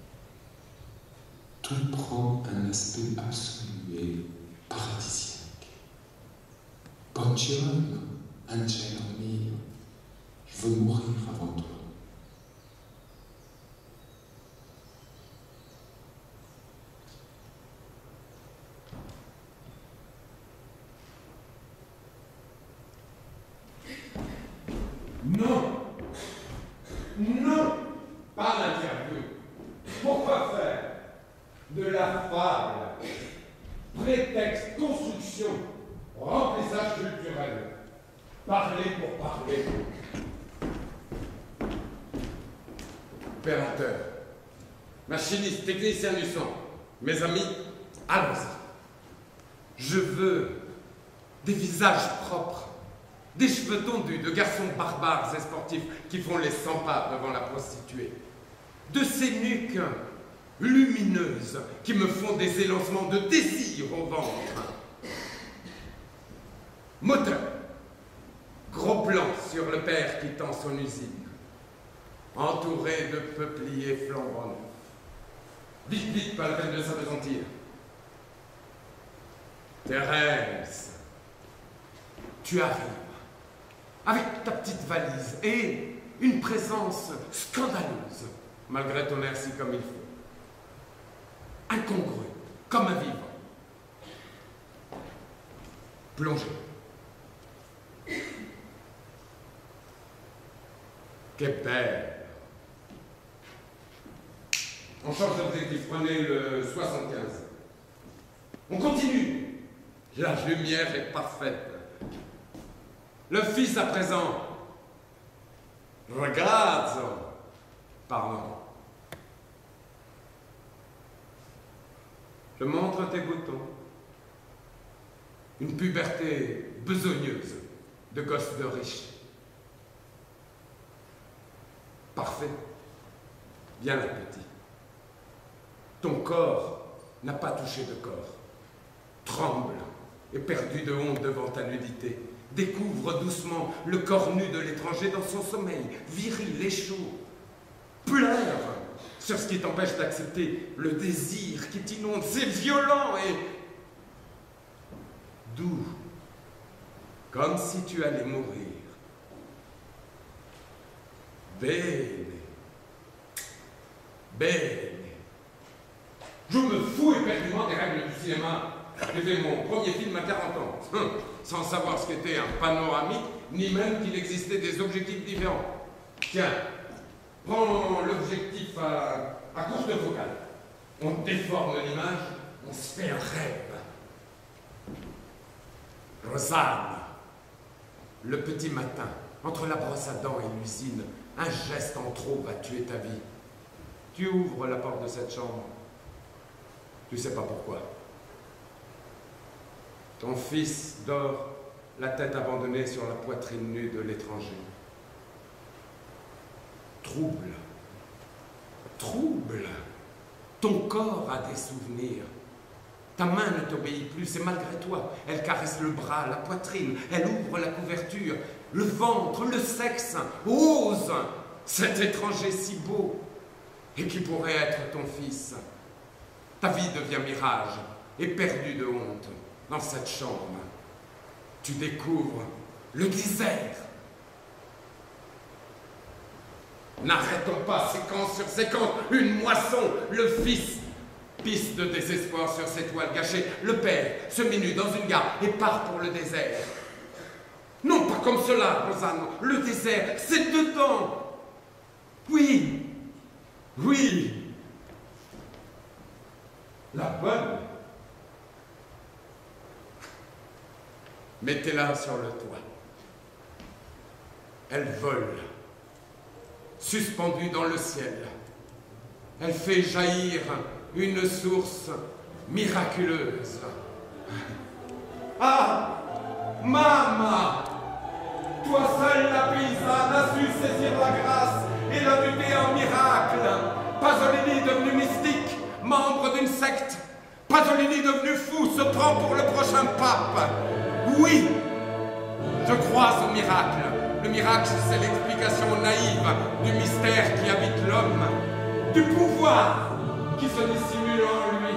Tout prend un aspect absolu et paradisiaque. Buongiorno, angelo mio. Je veux mourir avant toi. Non! Non! Pas l'interview. Pourquoi faire de la fable prétexte, construction, remplissage culturel? Parler pour parler. Opérateur, machiniste, technicien du son, mes amis, allons-y. Je veux des visages propres. Des cheveux tondus, de garçons barbares et sportifs qui font les cent pas devant la prostituée. De ces nuques lumineuses qui me font des élancements de désir au ventre. Moteur. Gros plan sur le père qui tend son usine. Entouré de peupliers flambant neufs. Vite, vite, pas la peine de s'apesantir. Thérèse, tu arrives. Avec ta petite valise et une présence scandaleuse, malgré ton air si comme il faut. Incongru, comme un vivant. Plongé. Que père. On change d'objectif, prenez le soixante-quinze. On continue. La lumière est parfaite. Le fils à présent. Ragazzo. Pardon. Je montre tes boutons. Une puberté besogneuse de gosse de riche. Parfait. Bien l'appétit. Ton corps n'a pas touché de corps. Tremble et perdu de honte devant ta nudité. Découvre doucement le corps nu de l'étranger dans son sommeil, viril et chaud. Pleure sur ce qui t'empêche d'accepter le désir qui t'inonde. C'est violent et doux, comme si tu allais mourir. Bene, bene. Je me fous éperdument des règles du cinéma. J'ai fait mon premier film à quarante ans, sans savoir ce qu'était un panoramique, ni même qu'il existait des objectifs différents. Tiens, prends l'objectif à, à courte focale. On déforme l'image, on se fait un rêve. Rosanne, le petit matin, entre la brosse à dents et l'usine, un geste en trop va tuer ta vie. Tu ouvres la porte de cette chambre. Tu sais pas pourquoi. Ton fils dort, la tête abandonnée sur la poitrine nue de l'étranger. Trouble. Trouble. Ton corps a des souvenirs. Ta main ne t'obéit plus, c'est malgré toi. Elle caresse le bras, la poitrine, elle ouvre la couverture, le ventre, le sexe. Ose cet étranger si beau et qui pourrait être ton fils. Ta vie devient mirage et perdue de honte. Dans cette chambre, tu découvres le désert. N'arrêtons pas séquence sur séquence, une moisson, le fils. Pisse de désespoir sur ses toiles gâchées, le père se minue dans une gare et part pour le désert. Non pas comme cela, Rosanne, le désert, c'est dedans. Oui, oui. La bonne. Mettez-la sur le toit. Elle vole, suspendue dans le ciel. Elle fait jaillir une source miraculeuse. Ah, Mama, toi seule la paysanne a su saisir la grâce et la muter en miracle. Pasolini devenu mystique, membre d'une secte. Pasolini devenu fou se prend pour le prochain pape. Oui, je crois au miracle. Le miracle, c'est l'explication naïve du mystère qui habite l'homme, du pouvoir qui se dissimule en lui.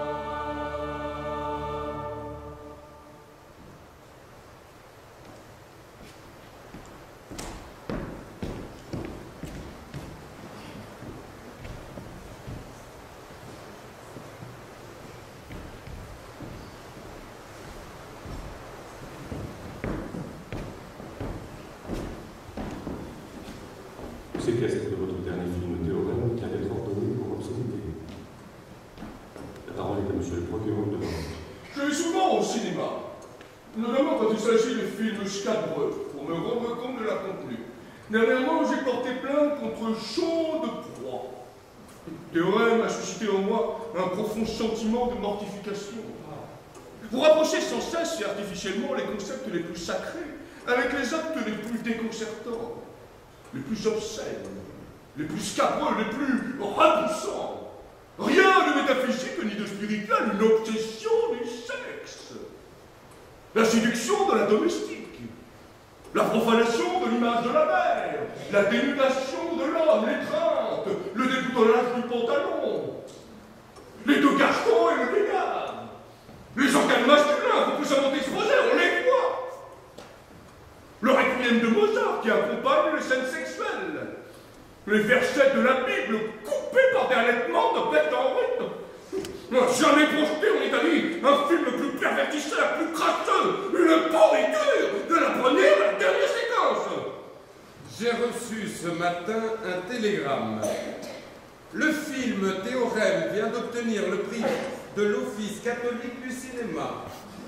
C'est qu'est-ce de votre dernier film Théorème qui avait ordonné pour obscurité. La parole est à monsieur le procureur de Nantes. Je vais souvent au cinéma, notamment quand il s'agit de films scabreux, pour me rendre compte de la contenu. Dernièrement, j'ai porté plainte contre Chaud de Proie. Théorème a suscité en moi un profond sentiment de mortification. Vous rapprochez sans cesse et artificiellement les concepts les plus sacrés avec les actes les plus déconcertants, les plus obscènes, les plus scabreux, les plus repoussants. Rien de métaphysique ni de spirituel, une obsession du sexe. La séduction de la domestique, la profanation de l'image de la mère, la dénudation de l'homme, l'étreinte, le déboutonnage du pantalon, les deux garçons et le dégât, les organes masculins, vous pouvez s'inventer ce projet, on les voit. Le requiem de Mozart qui accompagne les scènes sexuelles, les versets de la Bible coupés par des allaitements de bêtes en rythme. On n'a jamais projeté en Italie un film plus pervertisseur, plus crasseux, une pourriture de la première à la dernière séquence. J'ai reçu ce matin un télégramme. Le film Théorème vient d'obtenir le prix de l'Office catholique du cinéma.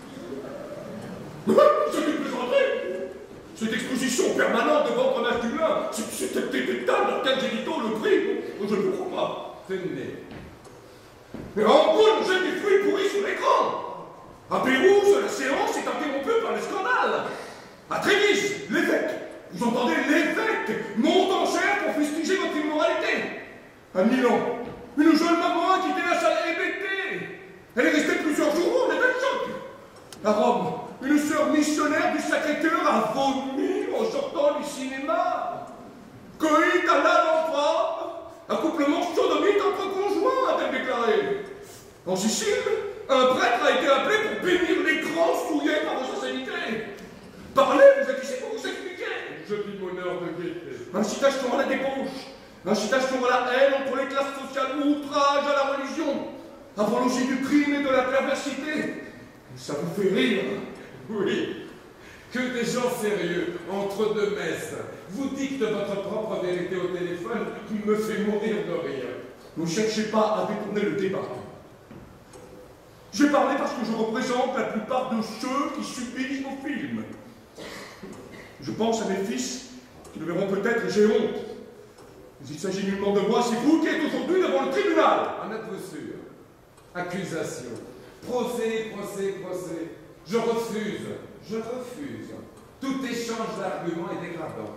C'est une plaisanterie. Cette exposition permanente de ventre masculin, c'est détectable dans quel édito le prix. Je ne le crois pas. Tenez. Mais en gros, nous jette des fruits pourris sur l'écran. À Pérouse, la séance est interrompue par les scandales. À Trévise, l'évêque, vous entendez, l'évêque monte en chair pour fustiger votre immoralité. À Milan, une jeune maman a quitté la salle hébétée. Elle est restée plusieurs jours en état de choc. À Rome, une sœur missionnaire du Sacré-Cœur a vomi en sortant du cinéma. Coït à la lampe, accouplement sodomite entre conjoints, a-t-elle déclaré. En Sicile, un prêtre a été appelé pour bénir l'écran souillé par vos insanités. Parlez, vous êtes ici pour vous expliquer. Je dis mon heure de gaieté. Incitation à la débauche, incitation à la haine entre les classes sociales, outrage à la religion, apologie du crime et de la perversité. Ça vous fait rire? Oui, que des gens sérieux, entre deux messes, vous dictent votre propre vérité au téléphone, qui me fait mourir de rire. Ne cherchez pas à détourner le débat. J'ai parlé parce que je représente la plupart de ceux qui subissent nos films. Je pense à mes fils qui le verront peut-être et j'ai honte. Mais il s'agit nullement de moi, c'est vous qui êtes aujourd'hui devant le tribunal. En êtes-vous sûr? Accusation. Procès, procès, procès. Je refuse, je refuse. Tout échange d'arguments est dégradant.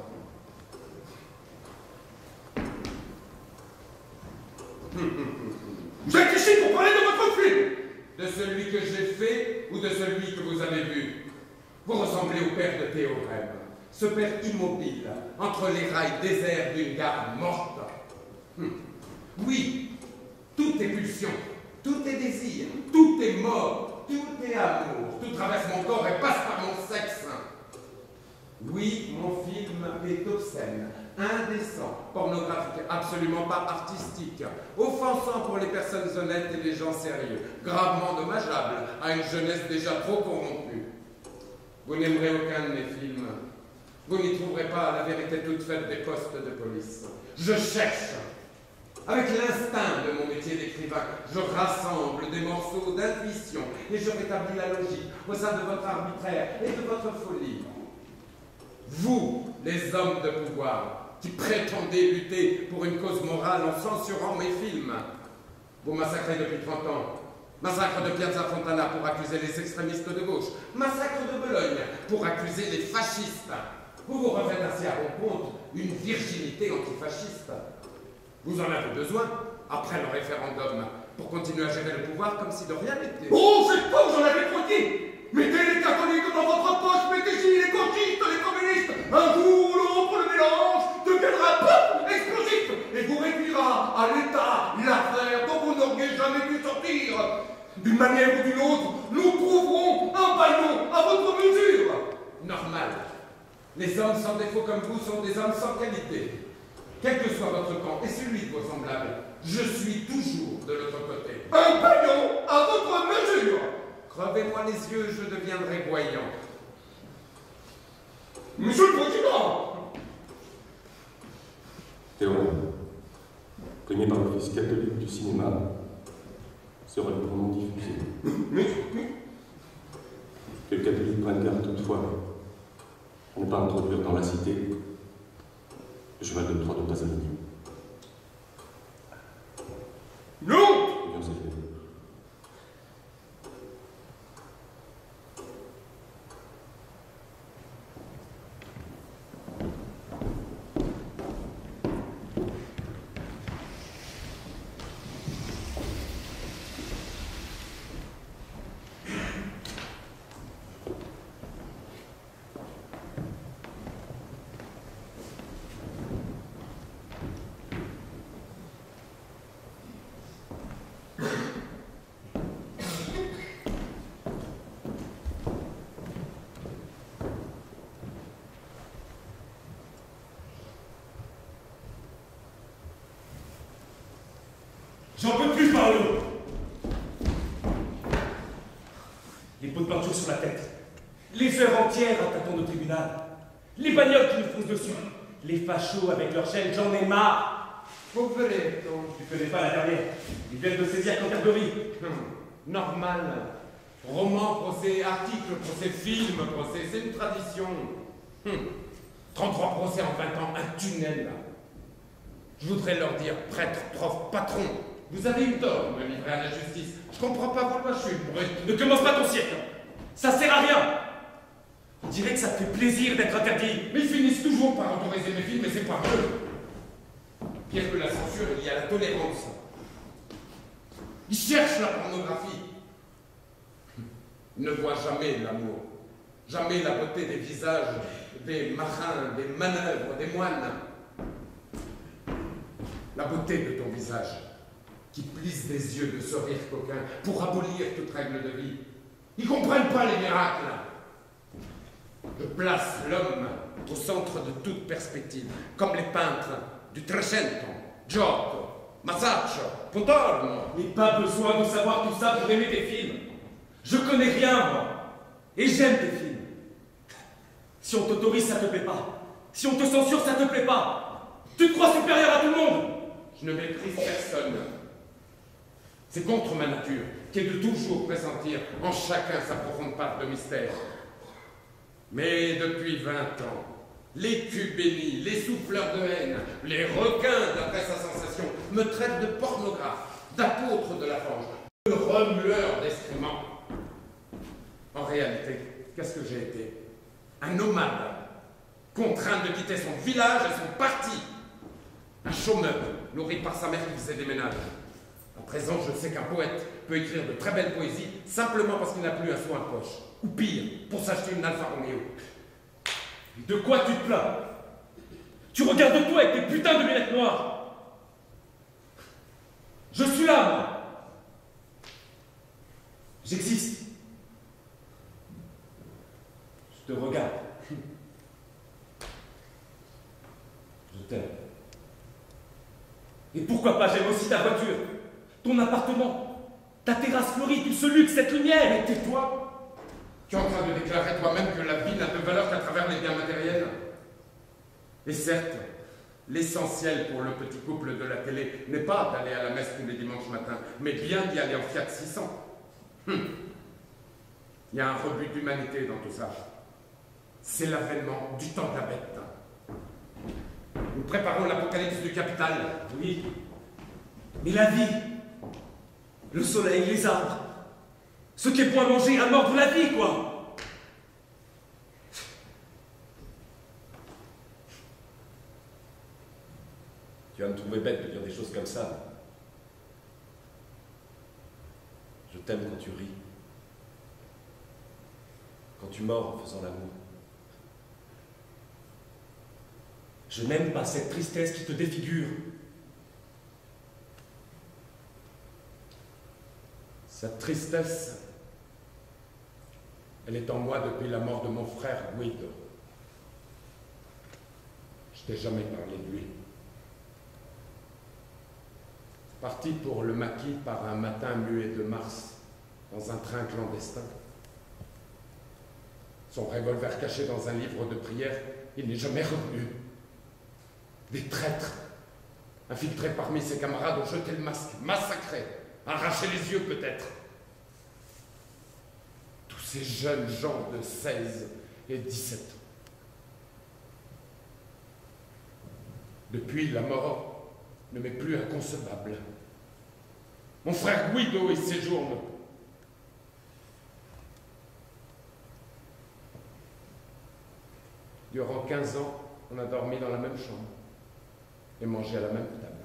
Vous êtes ici pour parler de votre film. De celui que j'ai fait ou de celui que vous avez vu? Vous ressemblez au père de Théorème, ce père immobile, entre les rails déserts d'une gare morte. Hum. Oui, tout est pulsion, tout est désir, tout est mort, tout est amour, tout traverse mon corps et passe par mon sexe. Oui, mon film est obscène, indécent, pornographique, absolument pas artistique, offensant pour les personnes honnêtes et les gens sérieux, gravement dommageable à une jeunesse déjà trop corrompue. Vous n'aimerez aucun de mes films. Vous n'y trouverez pas la vérité toute faite des postes de police. Je cherche. Avec l'instinct de mon métier d'écrivain, je rassemble des morceaux d'intuition et je rétablis la logique au sein de votre arbitraire et de votre folie. Vous, les hommes de pouvoir, qui prétendez lutter pour une cause morale en censurant mes films, vous massacrez depuis trente ans. Massacre de Piazza Fontana pour accuser les extrémistes de gauche. Massacre de Bologne pour accuser les fascistes. Vous vous refaites ainsi à bon compte une virginité antifasciste. Vous en avez besoin, après le référendum, pour continuer à gérer le pouvoir comme si de rien n'était. Oh, c'est pas que j'en avais trop dit! Mettez les catholiques dans votre poche, mettez-y les gauchistes, les communistes. Un jour ou l'autre, le mélange deviendra pop, explosif, et vous réduira à l'état l'affaire dont vous n'auriez jamais pu sortir. D'une manière ou d'une autre, nous trouverons un baillon à votre mesure. Normal. Les hommes sans défaut comme vous sont des hommes sans qualité. Quel que soit votre camp et celui de vos semblables, je suis toujours de l'autre côté. Un baillon à votre mesure. Crevez-moi les yeux, je deviendrai voyant. Monsieur le Président! Théodore, primé par l'Office catholique du cinéma, sera librement diffusé. Mais, mais... Que le catholique prenne garde toutefois à ne pas introduire dans la cité le cheval de Troie de Pasolini. Non! Eh bien, c'est fait. J'en peux plus, Paolo. Les pots de peinture sur la tête, les heures entières en tâtons de tribunal, les bagnoles qui nous foncent dessus, les fachos avec leurs chaînes, j'en ai marre. Poveretto. Tu connais pas la dernière, ils viennent de saisir Canterbury. Hum, Normal. Roman, procès, article, procès, film, procès, c'est une tradition. Hum. trente-trois procès en vingt ans, un tunnel. Je voudrais leur dire, prêtre, prof, patron, vous avez eu tort de me livrer à la justice. Je comprends pas pourquoi je suis brut. Ne commence pas ton siècle. Ça sert à rien. On dirait que ça te fait plaisir d'être interdit. Mais ils finissent toujours par autoriser mes films, mais c'est pas eux. Pire que la censure, il y a la tolérance. Ils cherchent la pornographie. Ils ne voient jamais l'amour. Jamais la beauté des visages, des marins, des manœuvres, des moines. La beauté de ton visage, qui plisse des yeux de ce rire coquin pour abolir toute règle de vie. Ils comprennent pas les miracles. Je place l'homme au centre de toute perspective, comme les peintres du Trecento, Giotto, Masaccio, Pontormo. Mais pas besoin de savoir tout ça pour aimer tes films. Je connais rien, moi. Et j'aime tes films. Si on t'autorise, ça te plaît pas. Si on te censure, ça te plaît pas. Tu te crois supérieur à tout le monde. Je ne méprise personne. C'est contre ma nature qui est de toujours pressentir en chacun sa profonde part de mystère. Mais depuis vingt ans, les culs bénis, les souffleurs de haine, les requins d'après sa sensation me traitent de pornographe, d'apôtre de la fange, de remueur d'excréments. En réalité, qu'est-ce que j'ai été? Un nomade, contraint de quitter son village et son parti. Un chômeur, nourri par sa mère qui faisait des ménages. À présent, je sais qu'un poète peut écrire de très belles poésies simplement parce qu'il n'a plus un sou en poche. Ou pire, pour s'acheter une Alfa Romeo. De quoi tu te plains? Tu regardes toi avec tes putains de lunettes noires. Je suis là, moi. J'existe. Je te regarde. Je t'aime. Pourquoi pas, j'aime aussi ta voiture, ton appartement, ta terrasse fleurie, tout ce luxe, cette lumière. Mais tais-toi! Tu es en train de déclarer toi-même que la vie n'a de valeur qu'à travers les biens matériels. Et certes, l'essentiel pour le petit couple de la télé n'est pas d'aller à la messe tous les dimanches matins, mais bien d'y aller en Fiat six cents. Hum. Il y a un rebut d'humanité dans tout ça. C'est l'avènement du temps de la bête. Nous préparons l'apocalypse du capital. Oui, mais la vie, le soleil, les arbres, ce qui est bon à manger, à mort de la vie, quoi. Tu vas me trouver bête de dire des choses comme ça. Je t'aime quand tu ris. Quand tu mords en faisant l'amour. Je n'aime pas cette tristesse qui te défigure. Cette tristesse, elle est en moi depuis la mort de mon frère Guido. Je t'ai jamais parlé de lui. Parti pour le maquis par un matin muet de mars, dans un train clandestin. Son revolver caché dans un livre de prière, il n'est jamais revenu. Des traîtres, infiltrés parmi ses camarades, ont jeté le masque, massacré, arraché les yeux peut-être. Tous ces jeunes gens de seize et dix-sept ans. Depuis, la mort ne m'est plus inconcevable. Mon frère Guido y séjourne. Durant quinze ans, on a dormi dans la même chambre et mangé à la même table.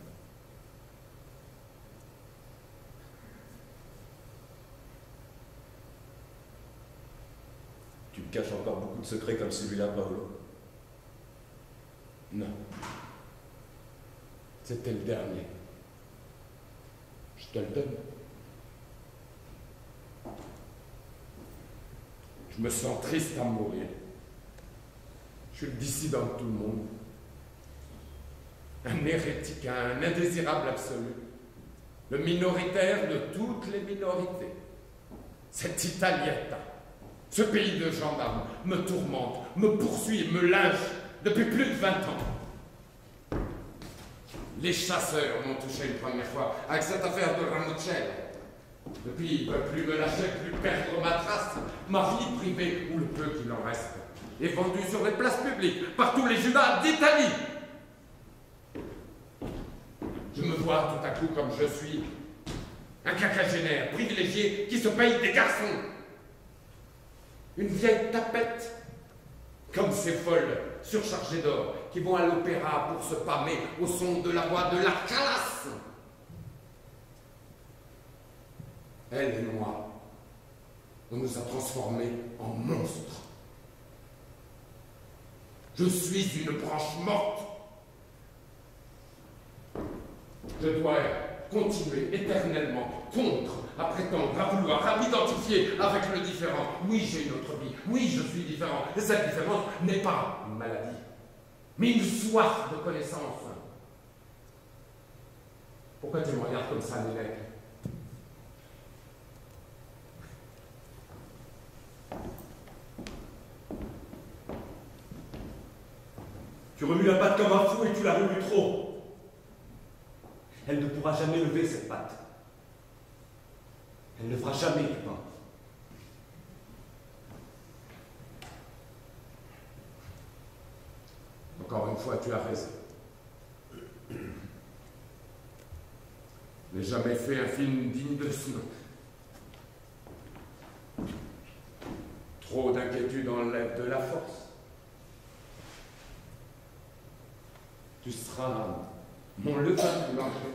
Tu me caches encore beaucoup de secrets comme celui-là, Paolo? Non. C'était le dernier. Je te le donne. Je me sens triste à mourir. Je suis le dissident de tout le monde. Un hérétique, un indésirable absolu. Le minoritaire de toutes les minorités. Cette Italietta, ce pays de gendarmes, me tourmente, me poursuit, me lynche depuis plus de vingt ans. Les chasseurs m'ont touché une première fois avec cette affaire de Ramuccello. Depuis, ils ne peuvent plus me lâcher, plus perdre ma trace, ma vie privée ou le peu qu'il en reste, est vendue sur les places publiques par tous les Judas d'Italie. Je me vois tout à coup comme je suis, un quinquagénaire privilégié qui se paye des garçons. Une vieille tapette, comme ces folles surchargées d'or qui vont à l'opéra pour se pâmer au son de la voix de la calasse. Elle et moi, on nous a transformés en monstres. Je suis une branche morte. Je dois continuer éternellement contre, à prétendre, à vouloir, à m'identifier avec le différent. Oui, j'ai une autre vie. Oui, je suis différent. Et cette différence n'est pas une maladie, mais une soif de connaissance. Pourquoi tu me regardes comme ça, Nélec? Tu remues la patte comme un fou et tu la remues trop. Elle ne pourra jamais lever cette patte. Elle ne fera jamais du pain. Encore une fois, tu as raison. Je n'ai jamais fait un film digne de ce nom. Trop d'inquiétude enlève de la force. Tu seras mon levain boulanger.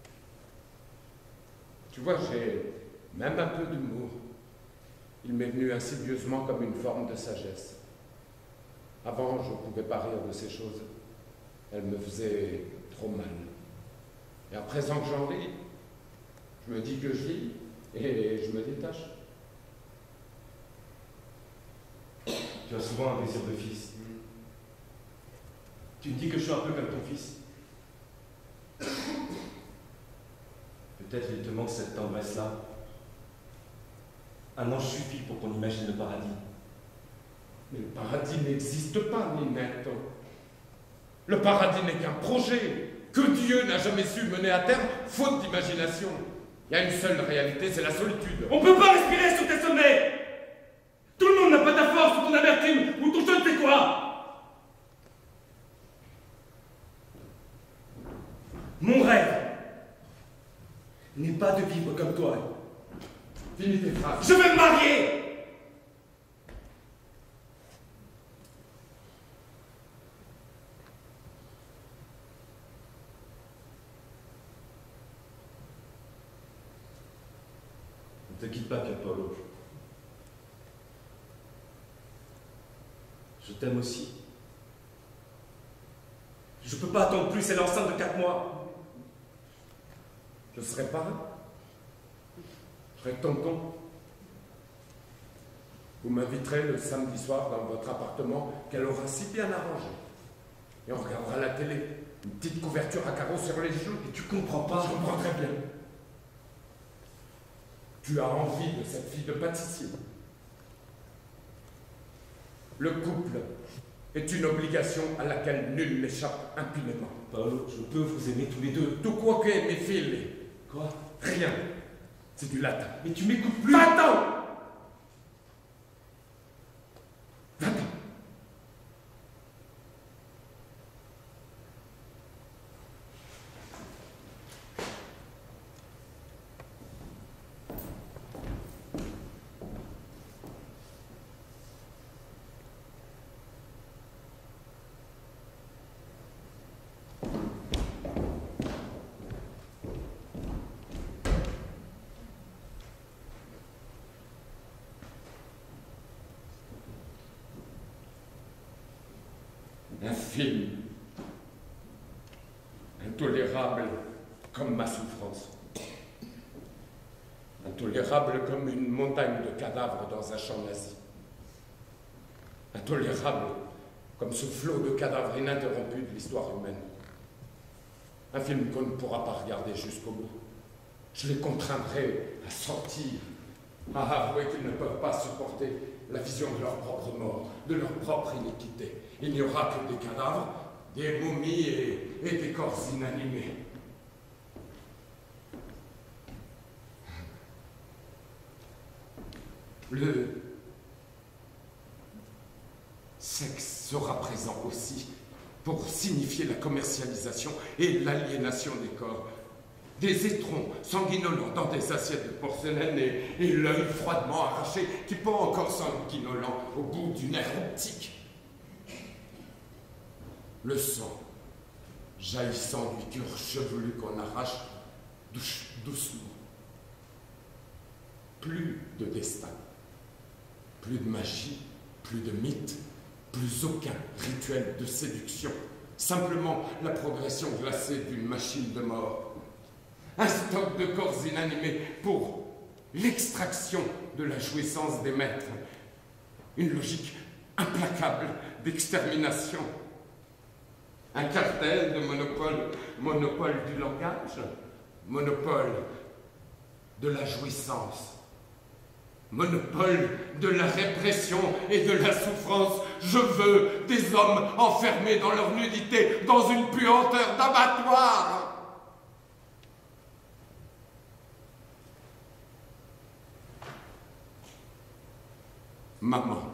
Tu vois, j'ai même un peu d'humour. Il m'est venu insidieusement comme une forme de sagesse. Avant, je ne pouvais pas rire de ces choses. Elles me faisaient trop mal. Et à présent que j'en ris, je me dis que je vis et je me détache. Tu as souvent un désir de fils. Tu me dis que je suis un peu comme ton fils. Peut-être il te manque cette tendresse-là. Un ange suffit pour qu'on imagine le paradis. Mais le paradis n'existe pas, Ninette. Le paradis n'est qu'un projet que Dieu n'a jamais su mener à terme, faute d'imagination. Il y a une seule réalité, c'est la solitude. On peut pas respirer sous tes sommets. Tout le monde n'a pas ta force ou ton amertume ou ton je ne sais quoi. Mon rêve n'est pas de vivre comme toi. Finis tes phrases. Je vais me marier. Ne te quitte pas, Pier Paolo. Je t'aime aussi. Je peux pas attendre plus, elle est enceinte de quatre mois. Je serai parrain. Je serai tonton. Vous m'inviterez le samedi soir dans votre appartement qu'elle aura si bien arrangé. Et on regardera la télé. Une petite couverture à carreaux sur les genoux. Et tu comprends pas. Je comprends très bien. Tu as envie de cette fille de pâtissier. Le couple est une obligation à laquelle nul n'échappe impunément. Paolo, je peux vous aimer tous les deux. Tout quoi que mes fils. Quoi? Rien. C'est du latin. Mais tu m'écoutes plus. Va-t'en! Va-t'en! Un film intolérable comme ma souffrance, intolérable comme une montagne de cadavres dans un champ nazi, intolérable comme ce flot de cadavres ininterrompu de l'histoire humaine. Un film qu'on ne pourra pas regarder jusqu'au bout. Je les contraindrai à sortir, à avouer qu'ils ne peuvent pas supporter la vision de leur propre mort, de leur propre iniquité. Il n'y aura que des cadavres, des momies et, et des corps inanimés. Le sexe sera présent aussi pour signifier la commercialisation et l'aliénation des corps. Des étrons sanguinolents dans des assiettes de porcelaine et, et l'œil froidement arraché qui pend encore sanguinolent au bout d'une aire optique. Le sang jaillissant du cuir chevelu qu'on arrache douce, doucement. Plus de destin, plus de magie, plus de mythe, plus aucun rituel de séduction. Simplement la progression glacée d'une machine de mort. Un stock de corps inanimés pour l'extraction de la jouissance des maîtres. Une logique implacable d'extermination. Un cartel de monopole, monopole du langage, monopole de la jouissance, monopole de la répression et de la souffrance. Je veux des hommes enfermés dans leur nudité, dans une puanteur d'abattoir. Maman.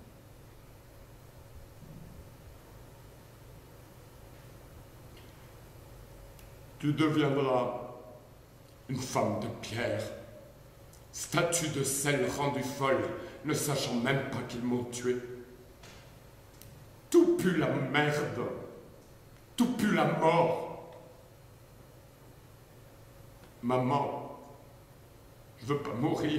Tu deviendras une femme de pierre, statue de sel rendue folle, ne sachant même pas qu'ils m'ont tué. Tout pue la merde, tout pue la mort. Maman, je veux pas mourir.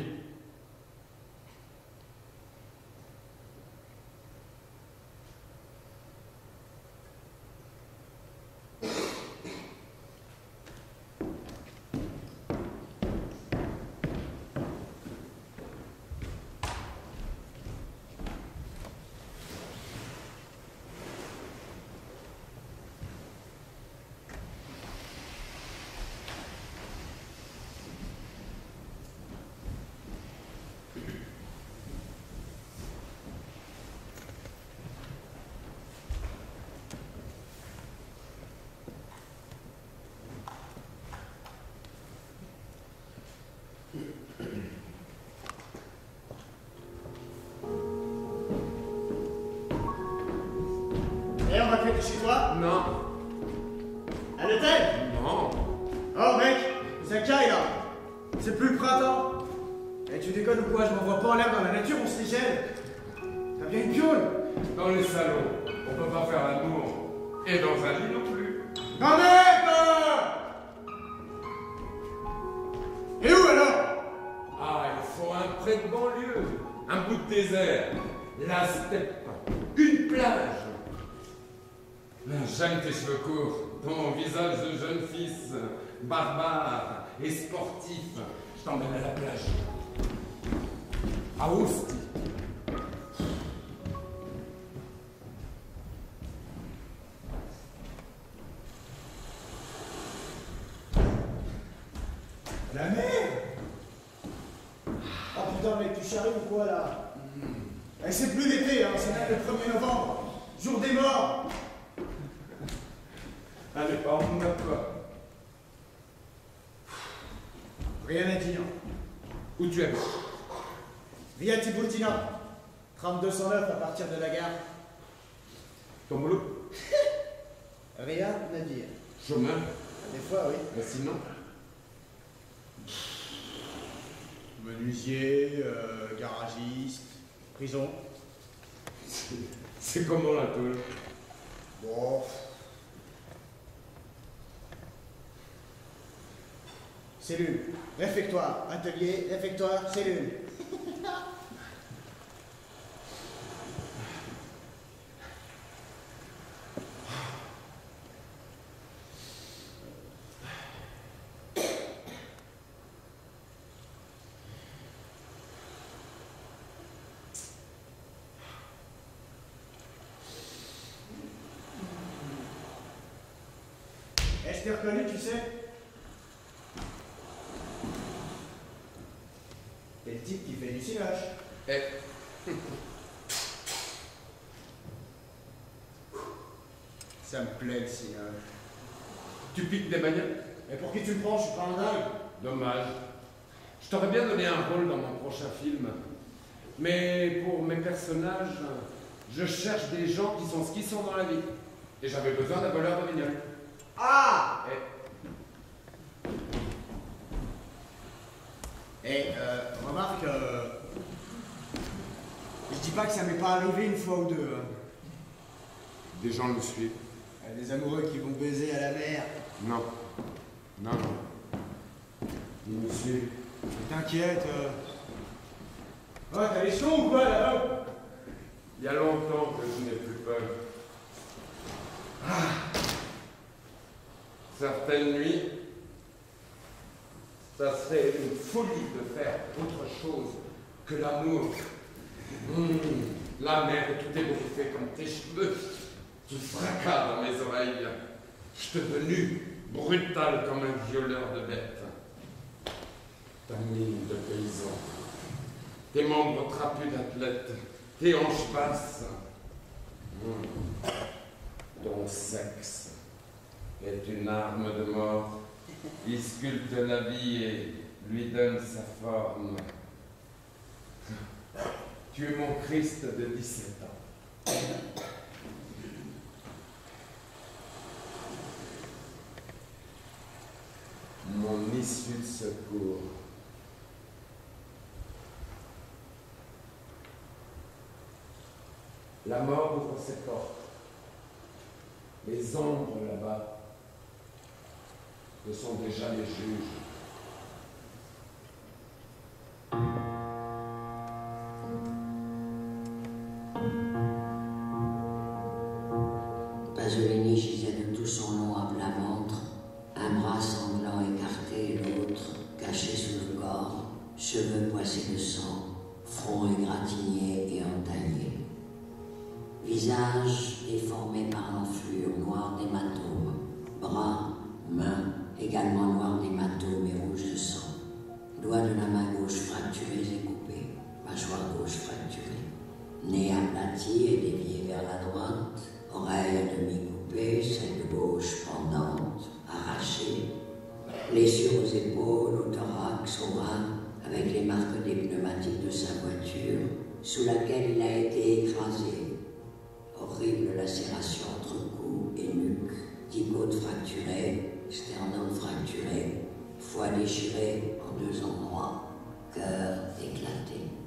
chez toi? Non. À l'hôtel? Non. Oh mec, ça caille là. C'est plus le printemps. Eh, tu déconnes ou quoi? Je m'envoie pas en l'air dans la nature, on se les gèle. T'as bien une piole? Dans les salons, on peut pas faire l'amour. Et dans un lit non plus. Non merde! Et où alors? Ah, il faut un près de banlieue, un bout de désert, la steppe, une plage. J'aime tes cheveux courts, ton visage de jeune fils, barbare et sportif. Je t'emmène à la plage. À Ousti. La mer? Oh putain mec, tu charries ou quoi là? Eh, c'est plus l'été, hein, c'est même le premier novembre, jour des morts. Allez, pardon, toi. Rien à dire. Où tu habites? Via Tiburtina, tram deux cent neuf à partir de la gare. Ton boulot? Rien à dire. Chômeur? Des fois, oui. Mais sinon? Menuisier, euh, garagiste, prison. C'est comment la tôle? Bon. Cellule, réfectoire, atelier, réfectoire, cellule. Eh, je t'ai reconnu, tu sais. T'es le type qui fait du cinoche. Eh. Ça me plaît le cinoche. Tu piques des bagnoles? Mais pour qui tu me prends? Je suis pas un dingue. Dommage. Je t'aurais bien donné un rôle dans mon prochain film. Mais pour mes personnages, je cherche des gens qui sont ce qu'ils sont dans la vie. Et j'avais besoin d'un voleur de bagnoles. Ah! Eh. Eh, euh, remarque, euh, je dis pas que ça m'est pas arrivé une fois ou deux. Hein. Des gens me suivent. Euh, Des amoureux qui vont baiser à la mer. Non. Non, non. Ils me suivent. Mais t'inquiète. Euh... Ouais, t'as les sons ou quoi là-bas? Il y a longtemps que je n'ai plus peur. Ah. Certaines nuits, ça serait une folie de faire autre chose que l'amour. Mmh, la mer est tout ébouriffée comme tes cheveux, tout fracas dans mes oreilles. Je suis devenu brutal comme un violeur de bêtes. Ta mine de paysan, tes membres trapus d'athlète, tes hanches basses. Mmh. Ton sexe est une arme de mort. Il sculpte la vie et lui donne sa forme. Tu es mon Christ de dix-sept ans. Mon issue de secours. La mort ouvre ses portes. Les ombres là-bas ne sont déjà les juges. Pasolini gisait de tout son long à plat ventre, un bras sanglant écarté et l'autre caché sous le corps, cheveux poissés de sang, front égratigné et entaillé. Visage déformé par l'enflure, noir d'hématomes, bras, mains, également noirs d'hématomes et rouges de sang. Doigts de la main gauche fracturés et coupés, mâchoire gauche fracturée. Nez aplati et dévié vers la droite, oreille à demi coupée, celle de gauche pendante, arrachée. Blessure aux épaules, au thorax, au bras, avec les marques des pneumatiques de sa voiture, sous laquelle il a été écrasé. Horrible lacération entre cou, et nuque, dix côtes fracturées, sternum fracturé, foie déchiré en deux endroits, cœur éclaté.